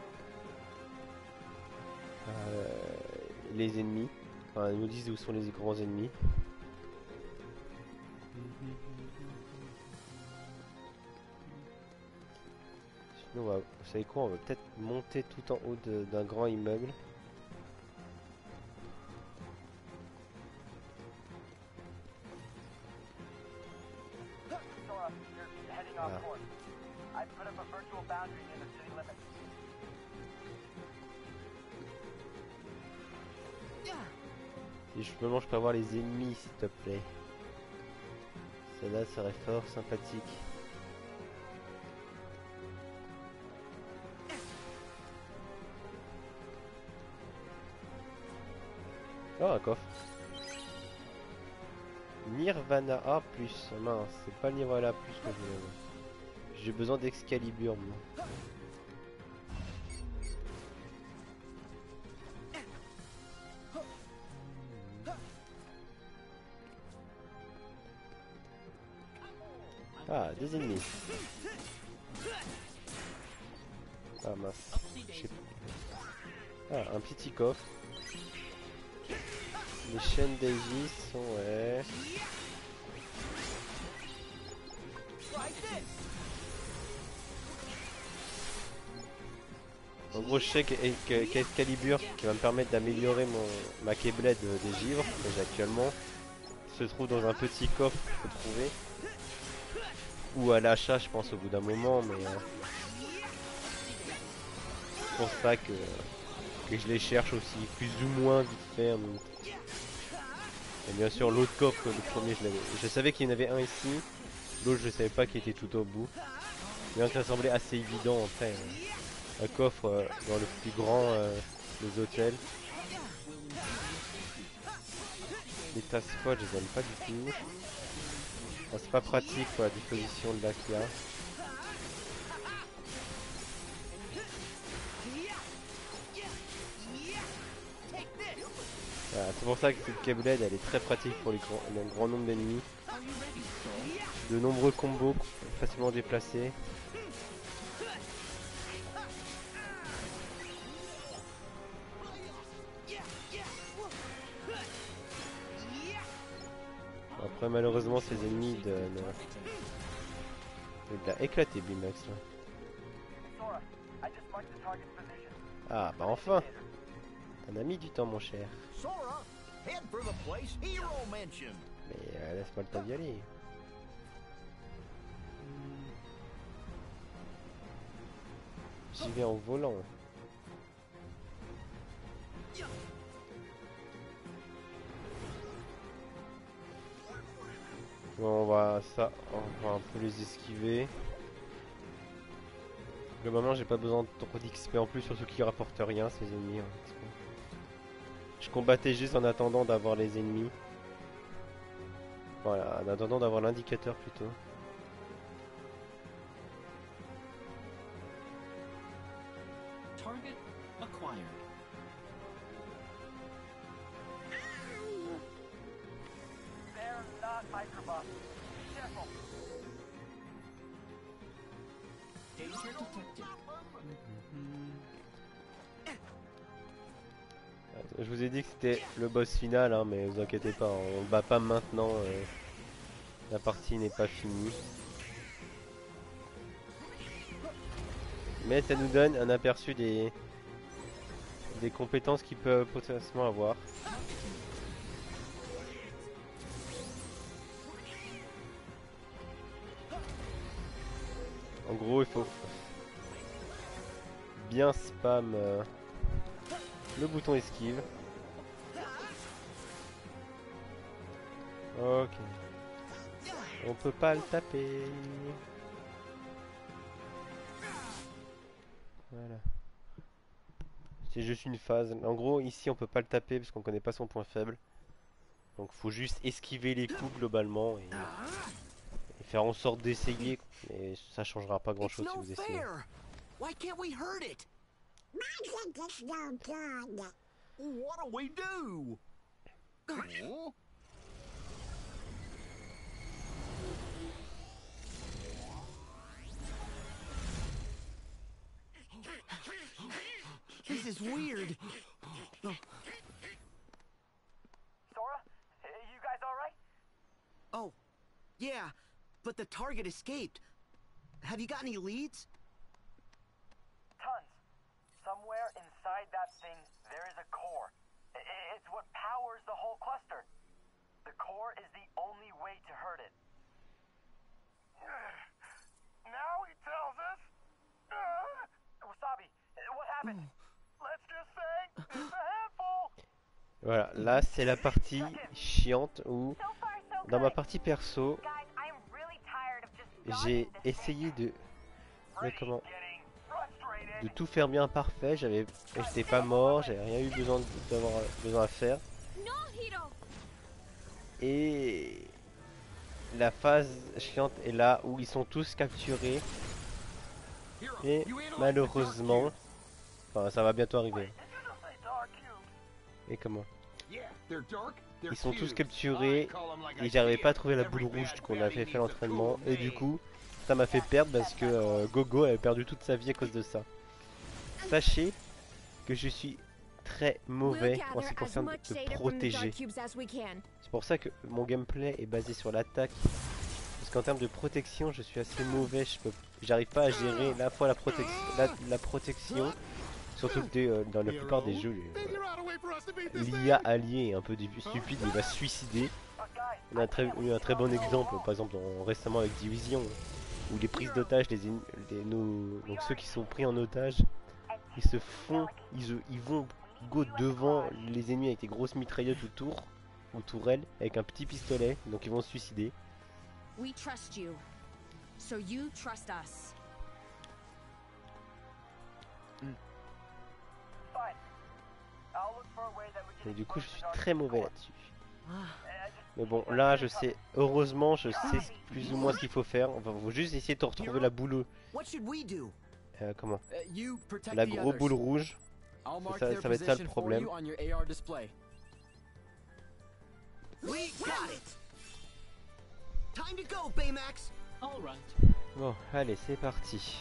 euh, les ennemis. Enfin, ils nous disent où sont les grands ennemis. Sinon, on va, vous savez quoi, on va peut-être monter tout en haut d'un grand immeuble. Sora, you're heading off Ah. course. I've put up a virtual boundary near the city limits. Si je peux, je peux avoir les ennemis, s'il te plaît. Cela serait fort sympathique. Oh, un coffre. Nirvana A plus. Mince, c'est pas le Nirvana plus que je voulais. J'ai besoin d'Excalibur, moi. Ah, des ennemis. Ah mince. Je sais pas. Ah, un petit coffre. Les chaînes d'Aegis sont... Ouais. En gros, je sais qu'Excalibur, qui va me permettre d'améliorer mon ma Keyblade des givres, que j'ai actuellement, se trouve dans un petit coffre que je peux trouver. Ou à l'achat, je pense, au bout d'un moment, mais... Euh, c'est pour ça que, que je les cherche aussi, plus ou moins vite fait. Hein, mais... Et bien sûr, l'autre coffre, le premier, je l'avais. Je savais qu'il y en avait un ici, l'autre, je savais pas qu'il était tout au bout. Bien que ça semblait assez évident, en fait. Euh, un coffre euh, dans le plus grand euh, des hôtels. Les tasses spots, je les aime pas du tout. Ah, c'est pas pratique pour la disposition de l'Akia. Voilà, c'est pour ça que cette Keyblade elle est très pratique pour les grands, un grand nombre d'ennemis. De nombreux combos facilement déplacés. Après malheureusement ces ennemis de... de... Il a éclaté Bimax là. Sora, I just marked the target's position. Ah bah enfin. T'en as mis du temps mon cher. Sora, head for the place Hero mentioned. Mais euh, laisse-moi le temps d'y aller. J'y vais en volant. Bon, on va ça, on va un peu les esquiver. Globalement, j'ai pas besoin de trop d'X P en plus, surtout qui rapportent rien ces ennemis. Hein. Je combattais juste en attendant d'avoir les ennemis. Voilà, en attendant d'avoir l'indicateur plutôt. Target acquired. They're not microbots. Be careful. Danger detected. Je vous ai dit que c'était le boss final, hein, mais vous inquiétez pas, on le bat pas maintenant. Euh, la partie n'est pas finie. Mais ça nous donne un aperçu des, des compétences qu'il peut potentiellement avoir. En gros, il faut bien spam euh, le bouton esquive. Ok. On peut pas le taper. Voilà. C'est juste une phase. En gros, ici, on peut pas le taper parce qu'on connaît pas son point faible. Donc, faut juste esquiver les coups globalement et, et faire en sorte d'essayer. Mais ça changera pas grand chose si vous essayez. Why can't we hurt it? What do we do? Huh? This is weird. Sora, you guys all right? Oh, the target escaped. Have you got any leads? Tons. Somewhere inside that thing, there is a core. I- It's what powers the whole cluster. The core is the only way to hurt it. Now he tells us. Uh, Wasabi, what happened? let's just say it's a handful. Voilà, là c'est la partie chiante où, dans ma partie perso, j'ai essayé de, de comment, de tout faire bien parfait. J'avais, j'étais pas mort, j'avais rien eu besoin d'avoir besoin à faire. Et la phase chiante est là où ils sont tous capturés. Et malheureusement, enfin ça va bientôt arriver. Et comment? Ils sont tous capturés et j'arrivais pas à trouver la boule rouge qu'on avait fait l'entraînement. Et du coup, ça m'a fait perdre parce que euh, Gogo avait perdu toute sa vie à cause de ça. Sachez que je suis très mauvais en ce qui concerne de protéger. C'est pour ça que mon gameplay est basé sur l'attaque. Parce qu'en termes de protection, je suis assez mauvais. Je peux, j'arrive pas à gérer la fois la protection, la, la protection. Surtout que euh, dans la plupart des jeux, euh, l'I A allié est un peu stupide, il va se suicider. On a un très, eu un très bon exemple, par exemple dans, récemment avec Division, où les prises d'otages, les, les nos, donc ceux qui sont pris en otage, ils se font, ils, ils vont go devant les ennemis avec des grosses mitraillettes autour, ou tourelles, avec un petit pistolet, donc ils vont se suicider. We trust you, so you trust us. Et du coup je suis très mauvais là-dessus. Mais bon là je sais, heureusement je sais plus ou moins ce qu'il faut faire. On va juste essayer de retrouver la boule. Euh, comment La grosse boule rouge. Ça, ça va être ça le problème. Bon allez c'est parti.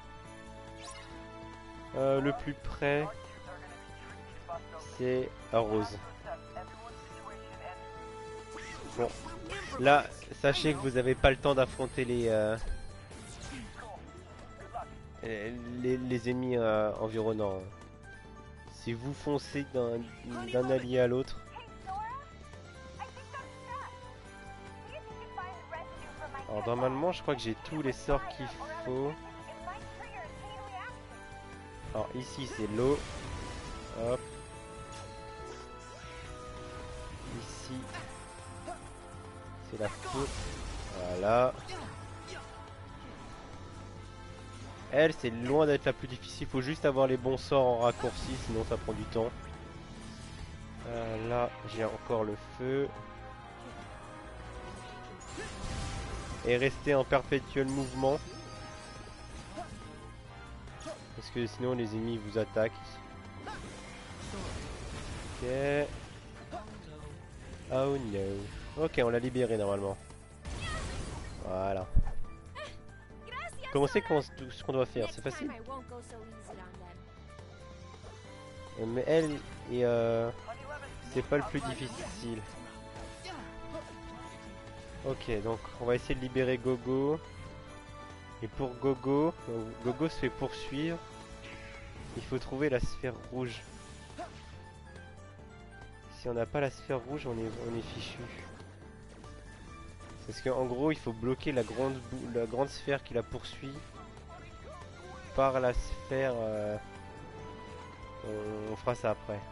Euh, le plus près c'est à Rose. Bon, là, sachez que vous n'avez pas le temps d'affronter les, euh, les les ennemis euh, environnants. Si vous foncez d'un d'un allié à l'autre, alors normalement, je crois que j'ai tous les sorts qu'il faut. Alors ici, c'est l'eau. Hop. Ici, c'est la feu. Voilà. Elle, c'est loin d'être la plus difficile. Faut juste avoir les bons sorts en raccourci, sinon ça prend du temps. Euh, là, j'ai encore le feu. Et rester en perpétuel mouvement. Parce que sinon les ennemis vous attaquent. Ok. Oh no. Ok, on l'a libéré normalement. Voilà. Comment c'est ce qu'on doit faire? C'est facile. Mais elle, et euh, c'est pas le plus difficile. Ok, donc on va essayer de libérer Gogo. Et pour Gogo, Gogo se fait poursuivre. Il faut trouver la sphère rouge. Si on n'a pas la sphère rouge, on est, on est fichu. Parce qu'en gros, il faut bloquer la grande, la grande sphère qui la poursuit par la sphère. Euh, on, on fera ça après.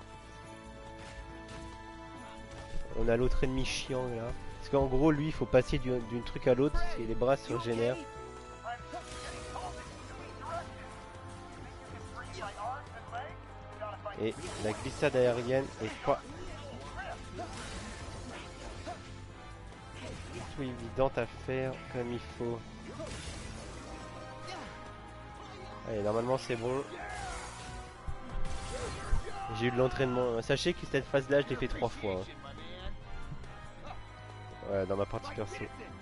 On a l'autre ennemi chiant là. Parce qu'en gros, lui, il faut passer d'une truc à l'autre et les bras se régénèrent. Et la glissade aérienne est pas tout évidente à faire comme il faut. Allez, normalement c'est bon. J'ai eu de l'entraînement. Sachez que cette phase là je l'ai fait trois fois. Hein. Ouais, dans ma partie perso.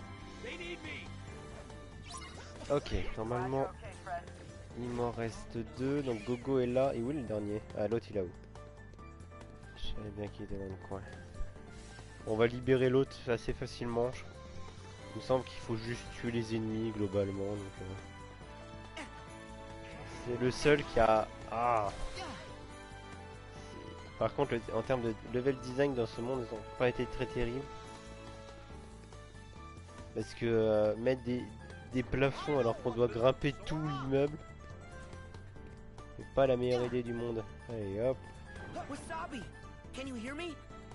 Ok, normalement il m'en reste deux, donc Gogo est là. Et où est le dernier? Ah, l'autre il est là où? Je savais bien qu'il était dans le coin. On va libérer l'autre assez facilement. Il me semble qu'il faut juste tuer les ennemis globalement. Donc, euh... c'est le seul qui a... Ah. Par contre, le... en termes de level design dans ce monde, ils n'ont pas été très terribles. Parce que euh, mettre des, des plafonds alors qu'on doit grimper tout l'immeuble, c'est pas la meilleure idée du monde. Allez hop. Wasabi, can you hear me?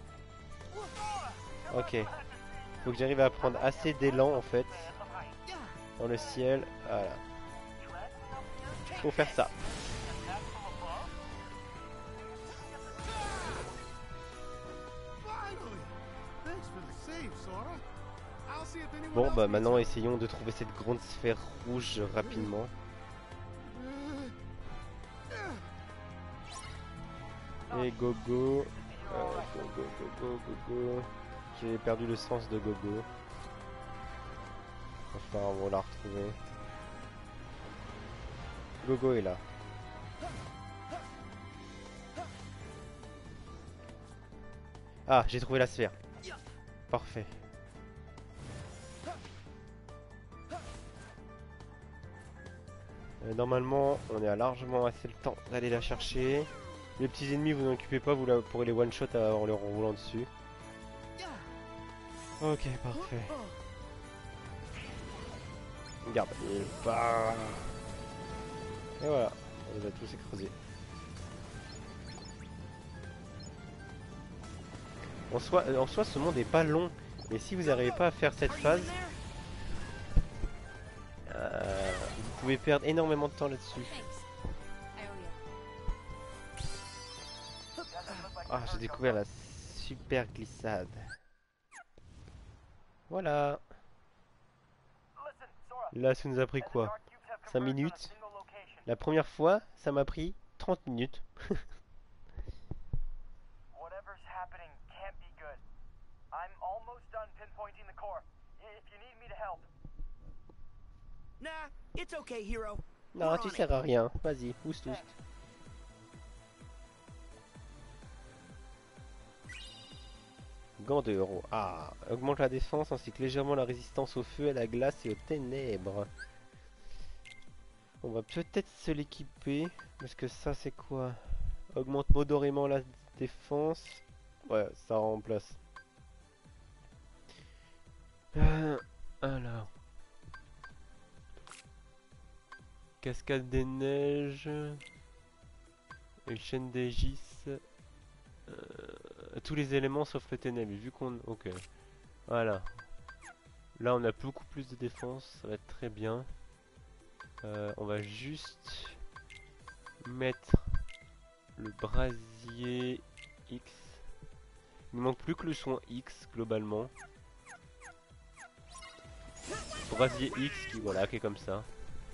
Ok. Faut que j'arrive à prendre assez d'élan en fait. Dans le ciel. Voilà. Faut faire ça. Bon bah maintenant essayons de trouver cette grande sphère rouge rapidement. Et go go. Euh, go go go go go go. J'ai perdu le sens de go go. Enfin on va la retrouver. Gogo est là. Ah, j'ai trouvé la sphère. Parfait. Euh, normalement, on a largement assez le temps d'aller la chercher. Les petits ennemis, vous n'en occupez pas, vous la, pourrez les one-shot en leur roulant dessus. Ok, parfait. Regarde, et bah... Et voilà, on les a tous écrasés. En soi, en soi, ce monde est pas long, mais si vous n'arrivez pas à faire cette phase, euh, vous pouvez perdre énormément de temps là-dessus. Ah, j'ai découvert la super glissade. Voilà. Là, ça nous a pris quoi? cinq minutes. La première fois, ça m'a pris trente minutes. Whatever's happening can't be good. I'm almost done pinpointing the core. If you need me to help. Nah, it's okay, Hero. Non, tu sers à rien. Vas-y, pousse tous. Gants de héros. Ah, augmente la défense ainsi que légèrement la résistance au feu, à la glace et aux ténèbres. On va peut-être se l'équiper. Parce que ça, c'est quoi? Augmente modérément la défense. Ouais, ça remplace. Euh, alors. Cascade des neiges. Et chaîne d'Aegis. Euh, tous les éléments sauf le ténèbres. Vu qu'on... Ok. Voilà. Là, on a beaucoup plus de défense. Ça va être très bien. Euh, on va juste mettre le brasier X. Il ne manque plus que le soin X globalement. Brasier X qui voilà qui est comme ça.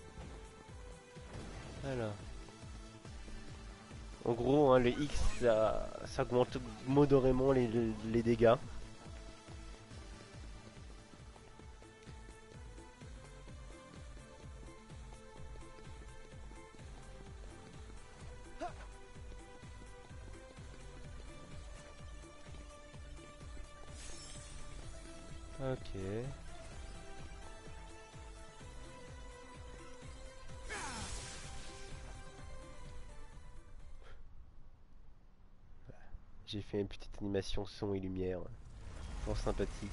Voilà. En gros, hein, les X ça, ça augmente modérément les, les, les dégâts. Ok. J'ai fait une petite animation son et lumière. Fort sympathique.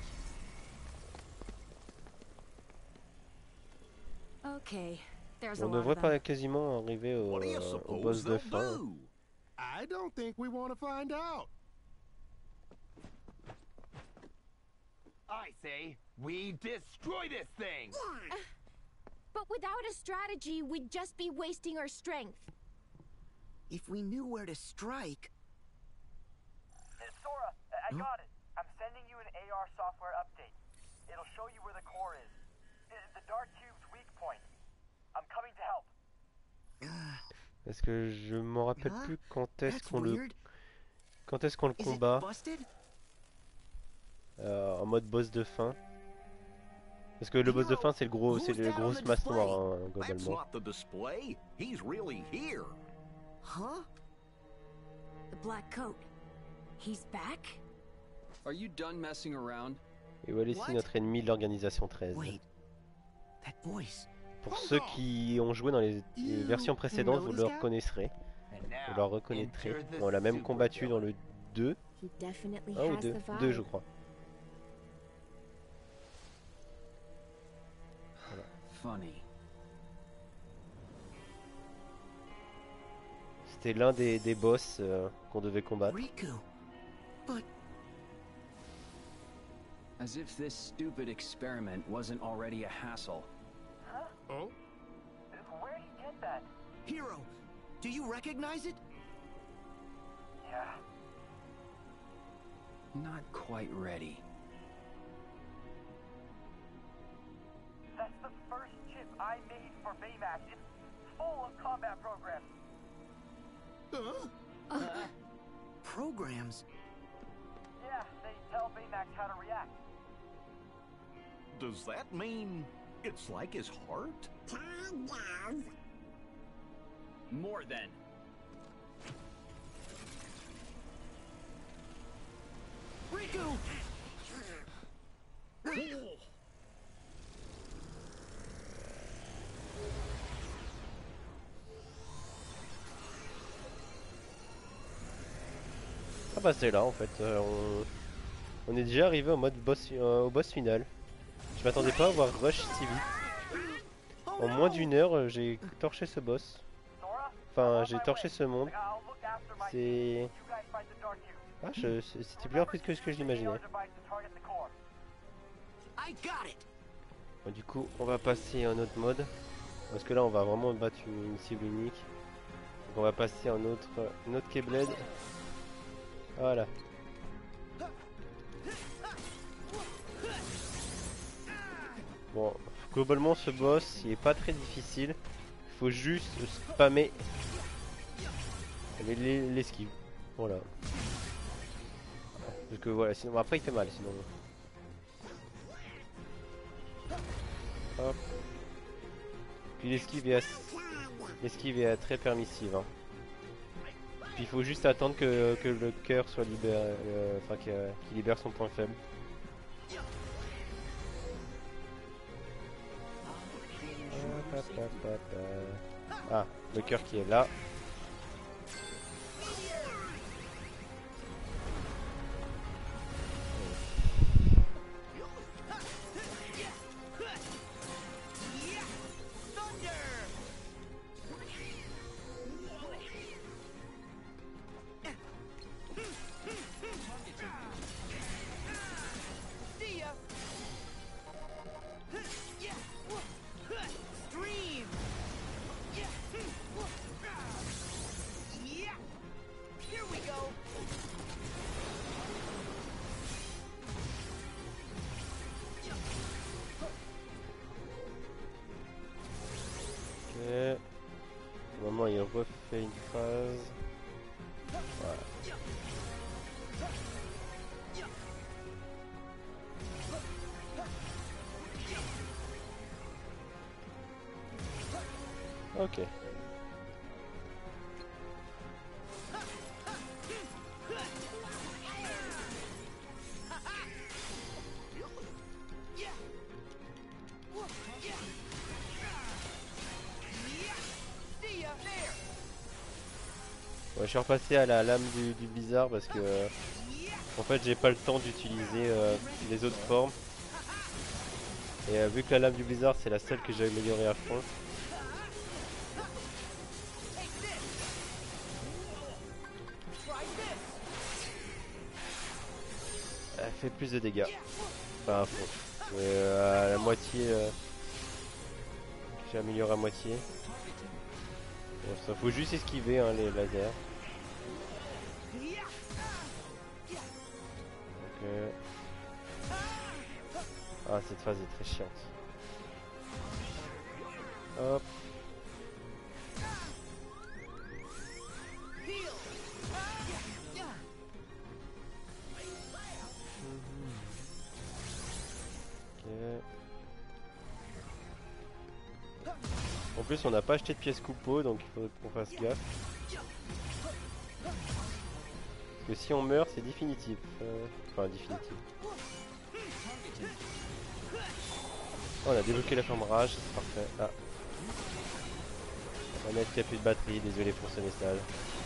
Okay, there's On a lot devrait of pas them. quasiment arriver au, What do you euh, au suppose boss de they'll fin. do? I don't think we want to find out. I say we destroy this thing. But without a strategy, we'd just be wasting our strength. If we knew where to strike... Uh, Sora, I, I got it. I'm sending you an A R software update. It'll show you where the core is. Uh, the Dark Cube's weak point. I'm coming to help. Parce que je m'en rappelle Huh? plus quand est-ce That's qu'on le weird. quand est-ce qu'on le Is it combat busted? euh, en mode boss de fin. Parce que le boss de fin c'est le gros c'est le gros masse noir hein, That's globalement. not the display. He's really here. Huh? The black coat. He's back? Are you done messing around? Et voilà ici notre ennemi de l'organisation treize. Pour ceux qui ont joué dans les, les versions précédentes, vous le reconnaîtrez. Vous le reconnaîtrez. On l'a même combattu dans le deux. un ou deux deux je crois. Voilà. C'était l'un des, des boss euh, qu'on devait combattre. As if this stupid experiment wasn't already a hassle. Huh? Oh? Where'd he get that? Hero, do you recognize it? Yeah. Not quite ready. That's the first chip I made for Baymax. It's full of combat programs. Huh? Uh, programs? Yeah, they tell Baymax how to react. Does that mean it's like his heart? More than. Riku! Ah bah c'est là en fait, euh, on... on est déjà arrivé au mode boss, euh, au boss final. Je m'attendais pas à voir rush si vite. En moins d'une heure, euh, j'ai torché ce boss. Enfin, j'ai torché ce monde. C'est... Ah, je... c'était plus rapide que ce que je l'imaginais. Bon, du coup, on va passer à un autre mode. Parce que là, on va vraiment battre une, une cible unique. Donc on va passer à un autre, une autre Keyblade. Voilà. Bon, globalement ce boss il est pas très difficile. Il faut juste spammer l'esquive. Voilà. Parce que voilà, sinon après il fait mal sinon. Hop. Puis l'esquive est, l'esquive est très permissive. Hein. Puis il faut juste attendre que, que le cœur soit libéré, euh, enfin qu'il qu'il libère son point faible. Ah, le cœur qui est là. Au moment il refait une phase. Voilà. Ok. Ouais, je suis repassé à la lame du, du blizzard parce que euh, en fait j'ai pas le temps d'utiliser euh, les autres formes. Et euh, vu que la lame du blizzard c'est la seule que j'ai améliorée à fond. Elle fait plus de dégâts. Enfin à fond. Euh, à la moitié. Euh, j'ai amélioré à moitié. Bon, ça faut juste esquiver hein, les lasers. Ok. Ah cette phase est très chiante. Hop. En plus on n'a pas acheté de pièces coupeau donc il faut qu'on fasse gaffe. Parce que si on meurt c'est définitif. Euh... Enfin définitif. Oh, on a débloqué la forme rage, c'est parfait. Ah. On va mettre qu'il n'y a plus de batterie, désolé pour ce message.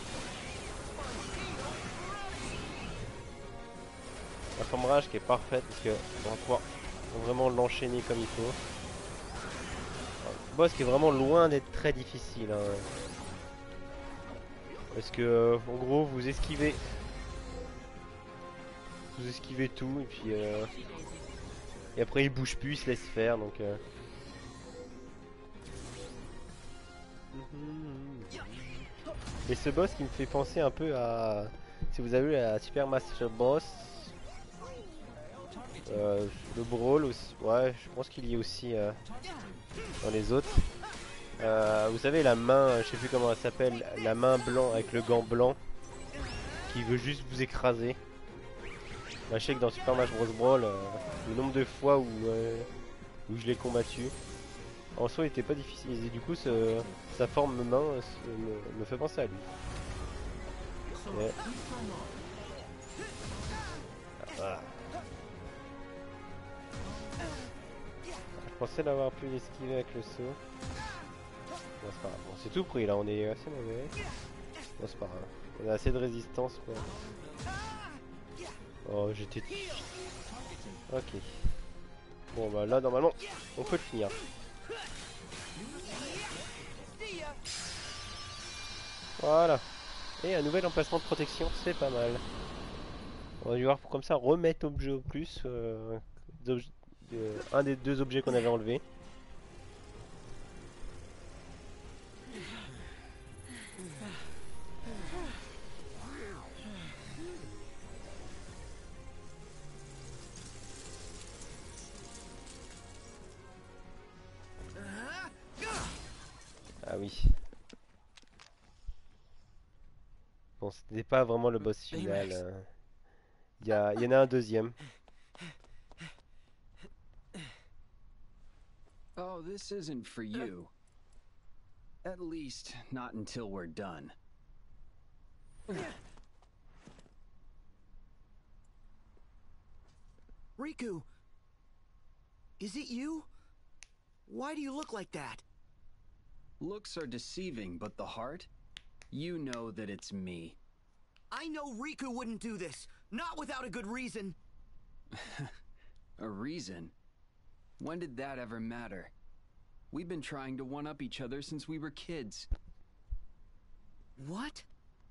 La forme rage qui est parfaite parce que on va pouvoir vraiment l'enchaîner comme il faut. Un boss qui est vraiment loin d'être très difficile. Hein. Parce que euh, en gros vous esquivez. Vous esquivez tout et puis euh, et après il bouge plus, il se laisse faire donc euh... Et ce boss qui me fait penser un peu à, si vous avez vu la Super Master Boss, euh, le Brawl aussi, ouais je pense qu'il y est aussi euh, dans les autres. Euh, vous savez la main, je sais plus comment elle s'appelle, la main blanc avec le gant blanc qui veut juste vous écraser. Bah, je sais que dans Super Smash Bros Brawl, euh, le nombre de fois où, euh, où je l'ai combattu, en soi il était pas difficile et du coup ce, sa forme main euh, me, me fait penser à lui. Ouais. Voilà. Je pensais l'avoir pu l'esquiver avec le saut. Bon, c'est pas grave. Bon, c'est tout pris là, on est assez mauvais. Bon, c'est pas grave. On a assez de résistance quoi. Oh, j'étais... Ok. Bon bah là normalement on peut le finir. Voilà. Et un nouvel emplacement de protection, c'est pas mal. On va devoir comme ça remettre objet au plus. Euh, euh, un des deux objets qu'on avait enlevé. Ah oui. Bon, c'était pas vraiment le boss final. Il y, a, y en a un deuxième. Oh, this isn't for you. At least, not until we're done. Riku! Is it you? Why do you look like that? Looks are deceiving, but the heart? You know that it's me. I know Riku wouldn't do this. Not without a good reason. A reason? When did that ever matter? We've been trying to one-up each other since we were kids. What?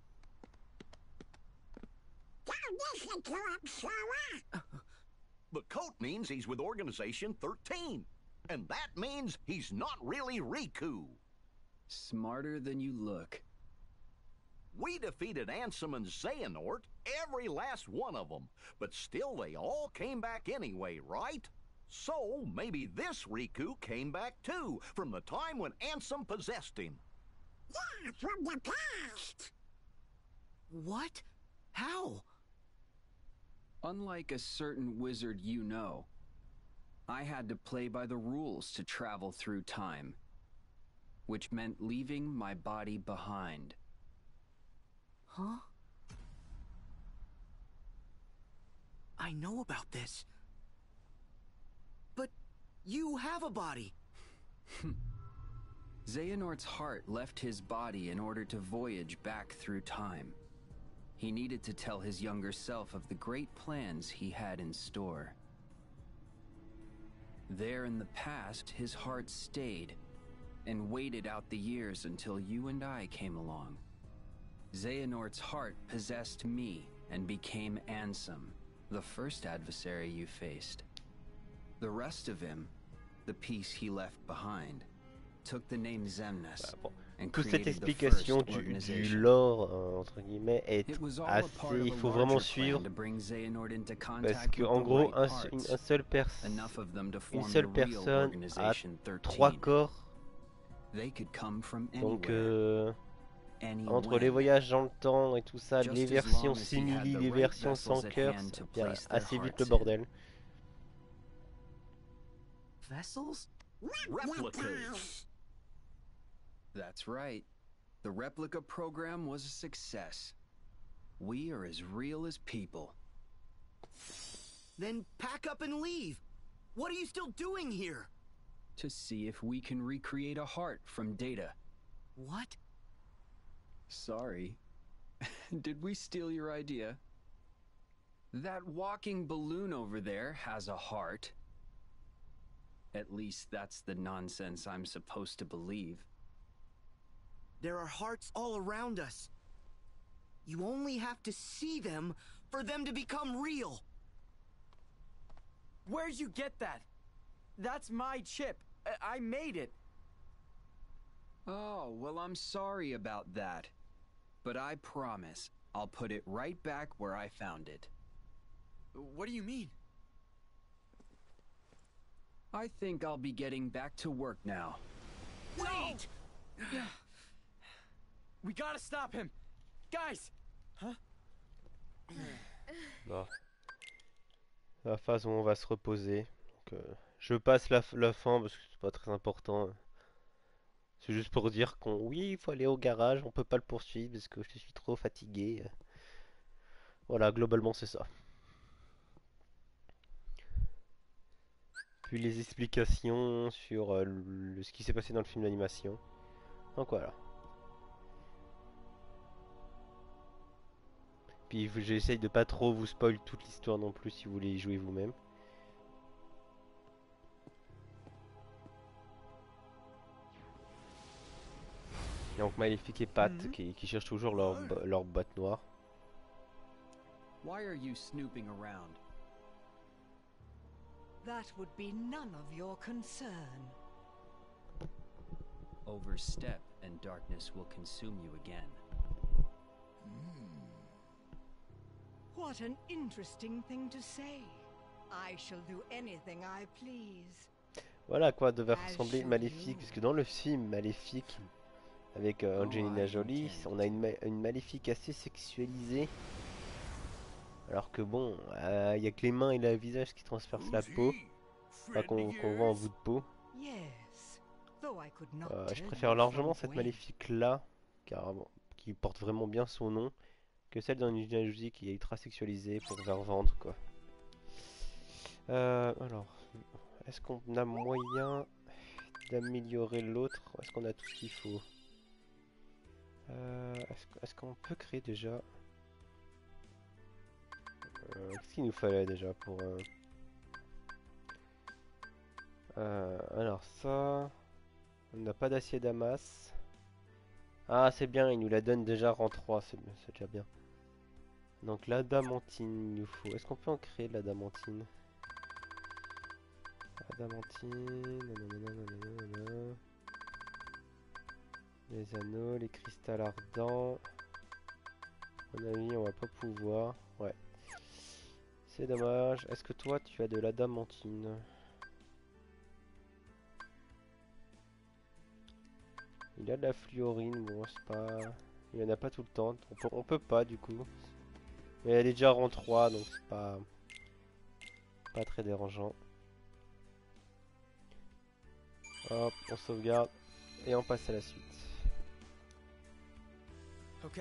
The coat means he's with Organization thirteen. And that means he's not really Riku. Smarter than you look. We defeated Ansem and Xehanort, every last one of them. But still they all came back anyway, right? So maybe this Riku came back too, from the time when Ansem possessed him. Yeah, from the past! What? How? Unlike a certain wizard you know, I had to play by the rules to travel through time, which meant leaving my body behind. Huh? I know about this. But you have a body. Xehanort's heart left his body in order to voyage back through time. He needed to tell his younger self of the great plans he had in store. There in the past, his heart stayed and waited out the years until you and I came along. Xehanort's heart possessed me and became Ansem, the first adversary you faced. The rest of him, the piece he left behind, took the name Xemnas. Bah, bon. And Toute cette created the explication first du, du organization. lore, euh, entre guillemets, est It was all a part assez... of Il a faut larger vraiment plan suivre. to bring Xehanort into Parce contact que with en the gros, right un, parts. une, un seul pers Enough of them to une form seule the real personne a Organization trois thirteen. corps. They could come from Donc, anywhere. euh, entre les voyages dans le temps et tout ça, Just les as versions long as he had simili, the les right versions sans vessels at cœur, hand ça to devient place their assez vite le hearts in. bordel. Vessels? Replicas. That's right. The replica program was a success. We are as real as people. Then pack up and leave. What are you still doing here? To see if we can recreate a heart from data. What? Sorry. Did we steal your idea? That walking balloon over there has a heart. At least that's the nonsense I'm supposed to believe. There are hearts all around us. You only have to see them for them to become real. Where'd you get that? That's my chip. I, I made it. Oh, well, I'm sorry about that. But I promise I'll put it right back where I found it. What do you mean? I think I'll be getting back to work now. Wait! We gotta stop him! Guys! Huh? Bon. La phase où on va se reposer. Donc, euh, je passe la, la fin parce que c'est pas très important. C'est juste pour dire qu'on, oui, il faut aller au garage, on peut pas le poursuivre parce que je suis trop fatigué. Voilà, globalement c'est ça. Puis les explications sur euh, le, ce qui s'est passé dans le film d'animation. Donc voilà. Puis j'essaye de pas trop vous spoil toute l'histoire non plus si vous voulez y jouer vous-même. Donc Maléfique et Pat mm-hmm. qui, qui cherchent toujours leur, leur boîte noire. Why are you snooping around? That would be none of your concern. Overstep and darkness will consume you again. Mm. What an interesting thing to say. I shall do anything I please. Voilà à quoi devait ressembler Maléfique, puisque dans le film Maléfique, avec euh, Angelina Jolie, on a une, ma une Maléfique assez sexualisée. Alors que bon, il euh, n'y a que les mains et le visage qui transpercent la peau. Enfin, qu'on qu'on voit en bout de peau. Euh, je préfère largement cette Maléfique là, car bon, qui porte vraiment bien son nom, que celle d'Angelina Jolie qui est ultra sexualisée pour faire vendre quoi. Euh, alors, est-ce qu'on a moyen d'améliorer l'autre? Est-ce qu'on a tout ce qu'il faut? euh, Est-ce qu'on peut créer déjà euh, Qu'est-ce qu'il nous fallait déjà pour... Euh... Euh, alors ça... On n'a pas d'acier damas. Ah c'est bien, il nous la donne déjà rang trois, c'est déjà bien. Donc l'adamantine il nous faut. Est-ce qu'on peut en créer de l'adamantine? Adamantine... Nanana. Les anneaux, les cristals ardents. À mon avis, on va pas pouvoir. Ouais. C'est dommage. Est-ce que toi, tu as de l'adamantine? Il a de la fluorine. Bon, c'est pas... Il y en a pas tout le temps. On peut, on peut pas, du coup. Mais elle est déjà rang trois, donc c'est pas... Pas très dérangeant. Hop, on sauvegarde. Et on passe à la suite. Ok.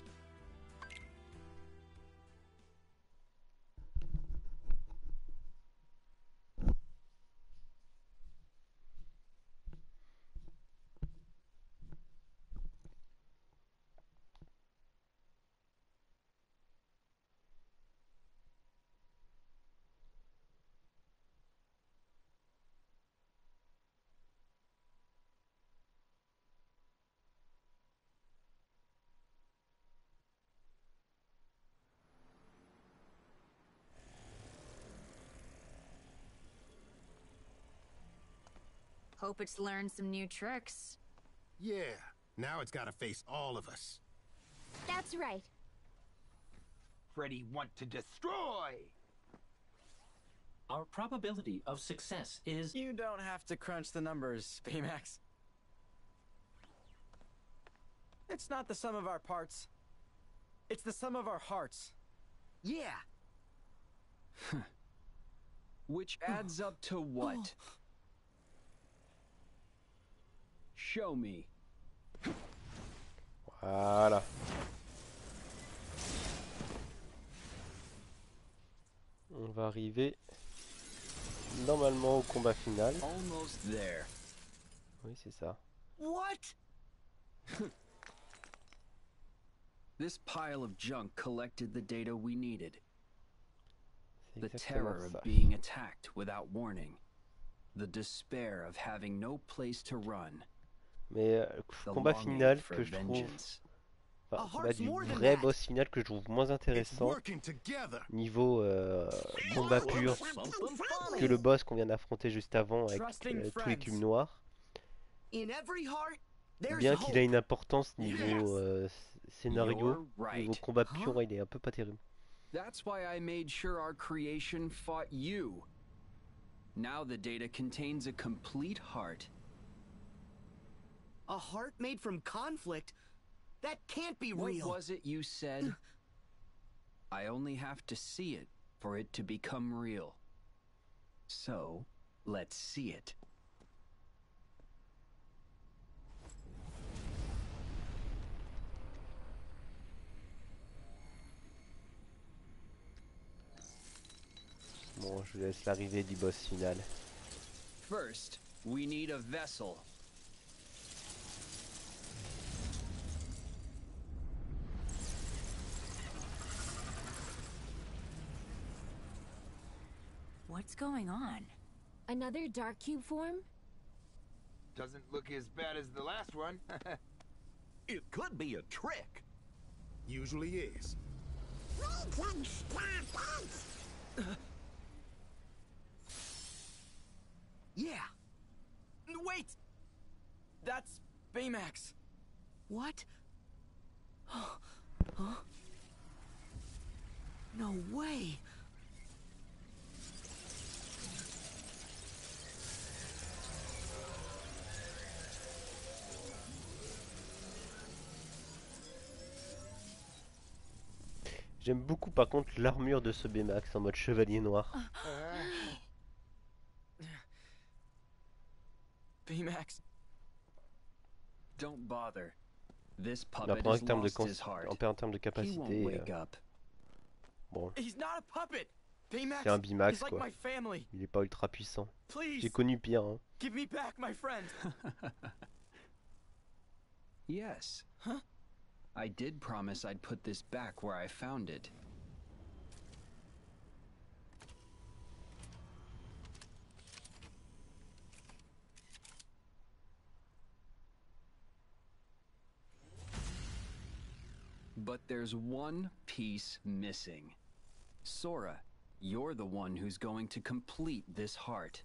Hope it's learned some new tricks. Yeah, now it's gotta face all of us. That's right. Freddy want to destroy! Our probability of success is... You don't have to crunch the numbers, Baymax. It's not the sum of our parts. It's the sum of our hearts. Yeah. Which adds up to what? Show me. Voilà. On va arriver normalement au combat final. Almost there. Oui, c'est ça. What? This pile of junk collected the data we needed. C'est The exactement terror ça. of being attacked without warning. The despair of having no place to run. Mais euh, The combat longing final for que je trouve, vengeance. enfin, A combat heart's du more than vrai that. boss final que je trouve moins It's intéressant working together. niveau euh, combat pur Something funny. que le boss qu'on vient d'affronter juste avant avec Trusting euh, tous les friends. cubes noirs. In every heart, there's Bien hope. qu'il a une importance niveau euh, s- scénario, You're right. niveau combat pur, ouais, il est un peu pas terrible. That's why I made sure our creation fought you. Now the data contains a complete heart. A heart made from conflict? That can't be What real. was it you said? I only have to see it for it to become real. So, let's see it. Bon, je vous laisse l'arrivée du boss final. First, we need a vessel. What's going on? Another dark cube form? Doesn't look as bad as the last one. It could be a trick. Usually is. Yeah. Wait! That's Baymax. What? Huh? No way. J'aime beaucoup par contre l'armure de ce Baymax en mode chevalier noir. Baymax. Don't bother. This Mais puppet après en has termes de, lost cons- his heart. en, en termes de He won't capacité, wake euh, up. bon, He's not a puppet. Baymax c'est un Baymax is like quoi. my family. Il est pas ultra puissant. Please, J'ai connu pire. Hein. give me back my friend. Yes. Huh? I did promise I'd put this back where I found it. But there's one piece missing. Sora, you're the one who's going to complete this heart.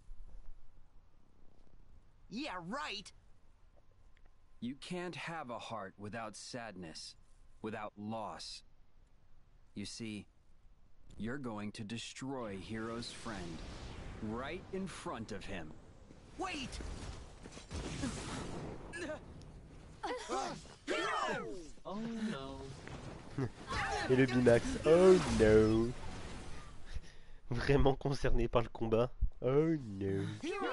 Yeah, right. You can't have a heart without sadness, without loss. You see, you're going to destroy Hero's friend, right in front of him. Wait! Oh no. Et le Baymax, oh no. Vraiment concerné par le combat. Oh no.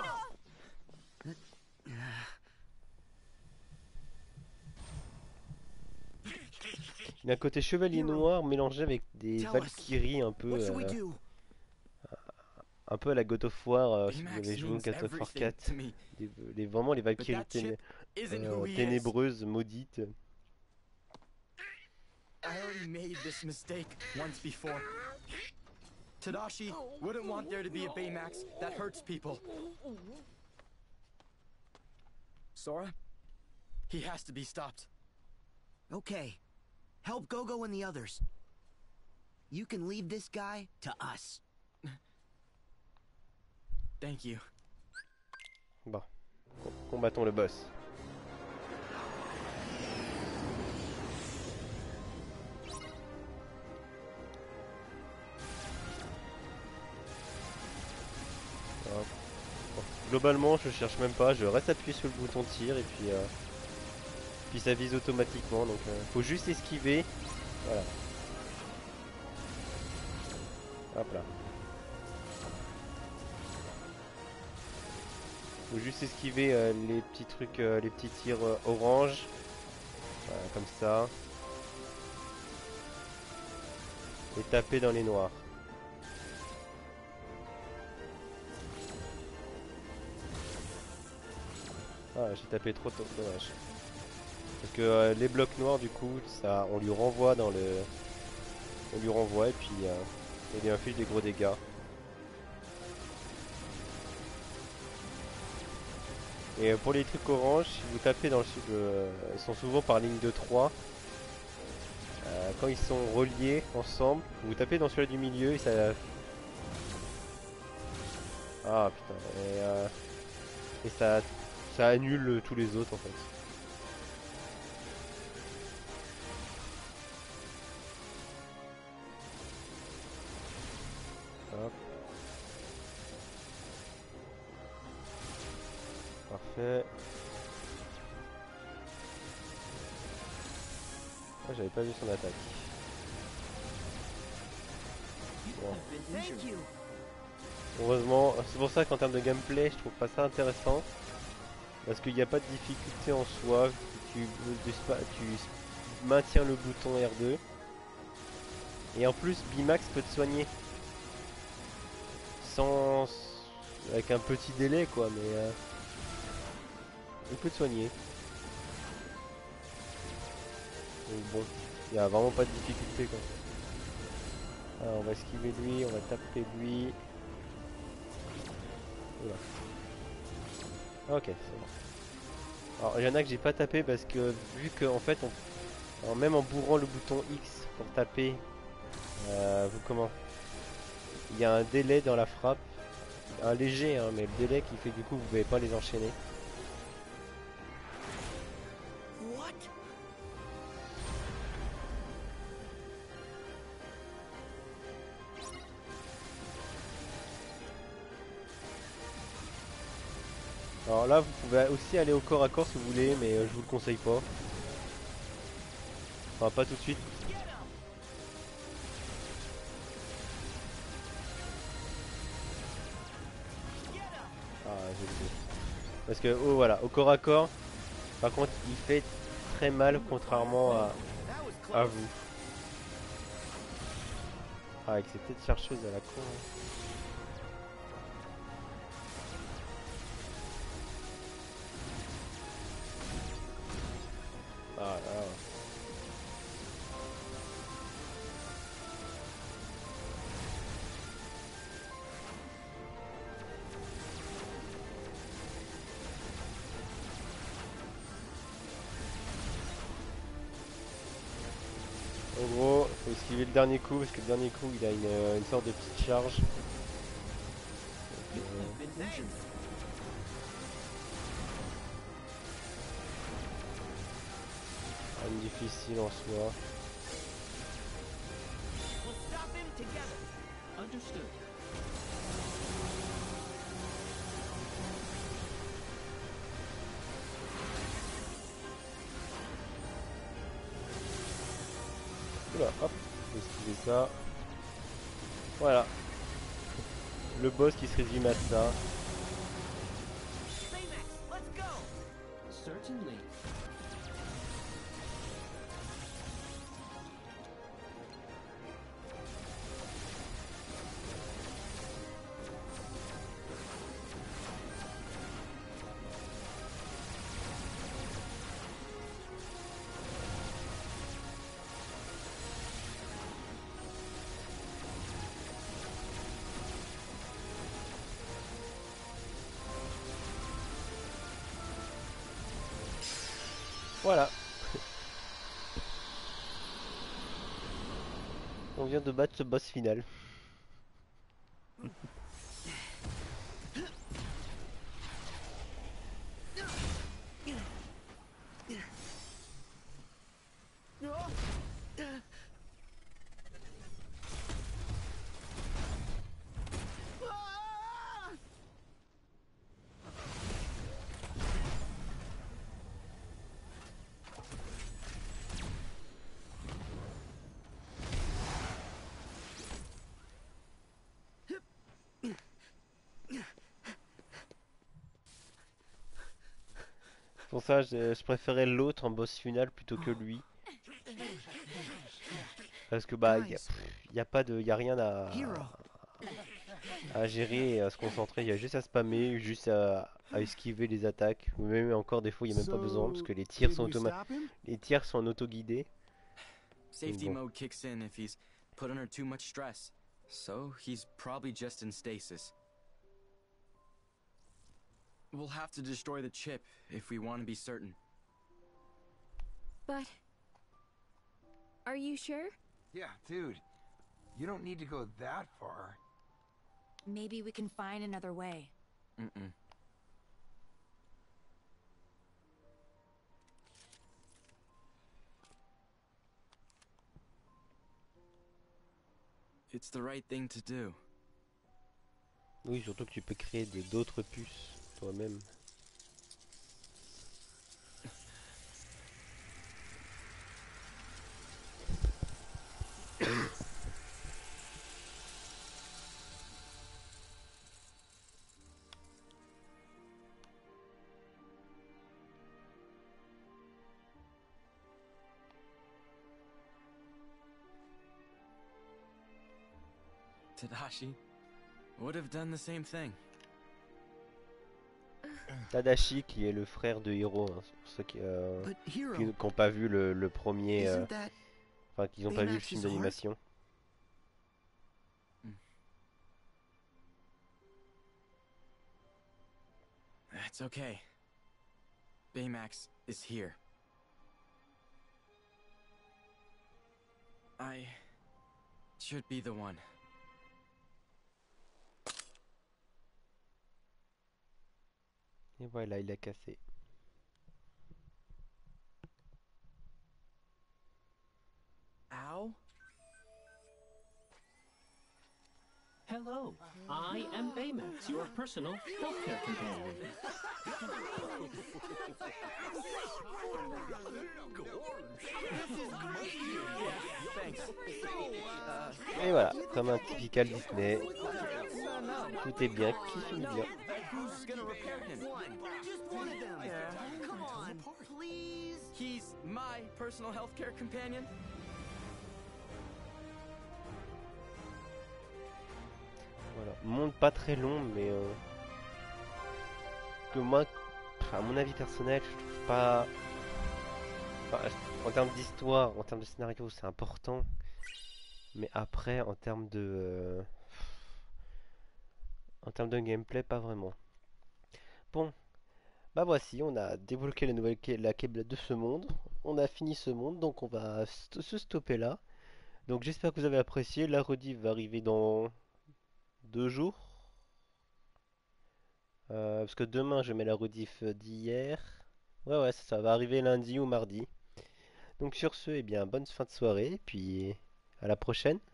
Il a un côté chevalier noir mélangé avec des Valkyries un peu euh, un peu à la God of War, euh, si vous avez joué au God of War quatre. Des, les, vraiment les Valkyries téné euh, ténébreuses, maudites. I already made this mistake once before. Tadashi wouldn't want there to be a Baymax that hurts people. Sora, he has to be stopped. Okay. Help Gogo and the others. You can leave this guy to us. Thank you. Bon, combattons le boss. Bon. Globalement, je cherche même pas, je reste appuyé sur le bouton tir et puis euh, puis ça vise automatiquement, donc euh, faut juste esquiver. Voilà. Hop là. Faut juste esquiver euh, les petits trucs, euh, les petits tirs euh, orange. Voilà, comme ça. Et taper dans les noirs. Ah, j'ai tapé trop tôt, dommage. Parce que euh, les blocs noirs, du coup, ça, on lui renvoie dans le... On lui renvoie et puis euh, il lui inflige des gros dégâts. Et euh, pour les trucs orange, si vous tapez dans le sud, euh, ils sont souvent par ligne de trois. Euh, quand ils sont reliés ensemble, vous tapez dans celui-là du milieu et ça... Ah putain, et, euh, et ça, ça annule tous les autres en fait. Hop. Parfait. Ah, j'avais pas vu son attaque. Bon. Heureusement, c'est pour ça qu'en termes de gameplay, je trouve pas ça intéressant. Parce qu'il n'y a pas de difficulté en soi. Tu, tu, tu maintiens le bouton R deux. Et en plus, Bimax peut te soigner. Sans... Avec un petit délai quoi, mais... Euh, il peut te soigner. Donc bon, il n'y a vraiment pas de difficulté quoi. Alors on va esquiver lui, on va taper lui. Oula. Ok, c'est bon. Alors il y en a que j'ai pas tapé parce que vu que en fait on... Alors, même en bourrant le bouton X pour taper, euh, vous comment il y a un délai dans la frappe, un léger hein, mais le délai qui fait que du coup vous pouvez pas les enchaîner. Alors là vous pouvez aussi aller au corps à corps si vous voulez, mais euh, je vous le conseille pas. Enfin pas tout de suite. Ah j'ai le fait. Parce que oh voilà, au corps à corps, par contre il fait très mal contrairement à, à vous. Ah avec ces têtes chercheuses à la con. Hein. Ah là. En gros, il faut esquiver le dernier coup parce que le dernier coup il a une, une sorte de petite charge. Donc, euh... difficile en soi. Oula, hop, je vais esquiver ça. Voilà. Le boss qui se résume à ça. Certainly. Voilà. On vient de battre ce boss final. Pour ça, je, je préférais l'autre en boss final plutôt que lui. Parce que bah, il y a, y a pas de, y a rien à, à gérer et à se concentrer. Il y a juste à spammer, juste à, à esquiver les attaques. Ou même encore des fois, il n'y a même pas besoin parce que les tirs sont automa- les tirs sont en auto-guidés. Safety bon. mode kicks in if he's put under too much stress. So he's probably just in stasis. We'll have to destroy the chip if we want to be certain. But... Are you sure? Yeah, dude. You don't need to go that far. Maybe we can find another way. Mm-mm. It's the right thing to do. Oui, surtout que tu peux créer des- d'autres puces toi-même. Tadashi would have done the same thing. Tadashi qui est le frère de Hiro, hein, c'est pour ceux qui euh, But Hiro- qui n'ont pas vu le, le premier, euh, Isn't that enfin qui n'ont pas vu le Baymax's film heart? d'animation. It's okay. Baymax is here. I should be the one. Et voilà, il a cassé. Ow? Hello, I am Baymax, your personal healthcare companion. Et voilà, comme un typical Disney, tout est bien qui finit bien. Who's gonna repair him? Yeah. Come on, please. He's my personal healthcare companion. Voilà, monde pas très long, mais euh, que moi, à mon avis personnel, je trouve pas. Enfin, en termes d'histoire, en termes de scénario, c'est important, mais après, en termes de, euh, en termes de gameplay, pas vraiment. Bon, bah voici, on a débloqué la nouvelle quai- la quête de ce monde, on a fini ce monde, donc on va st- se stopper là. Donc j'espère que vous avez apprécié. La rediff va arriver dans deux jours. Euh, parce que demain je mets la rediff d'hier. Ouais ouais ça, ça va arriver lundi ou mardi. Donc sur ce, eh bien bonne fin de soirée et puis à la prochaine.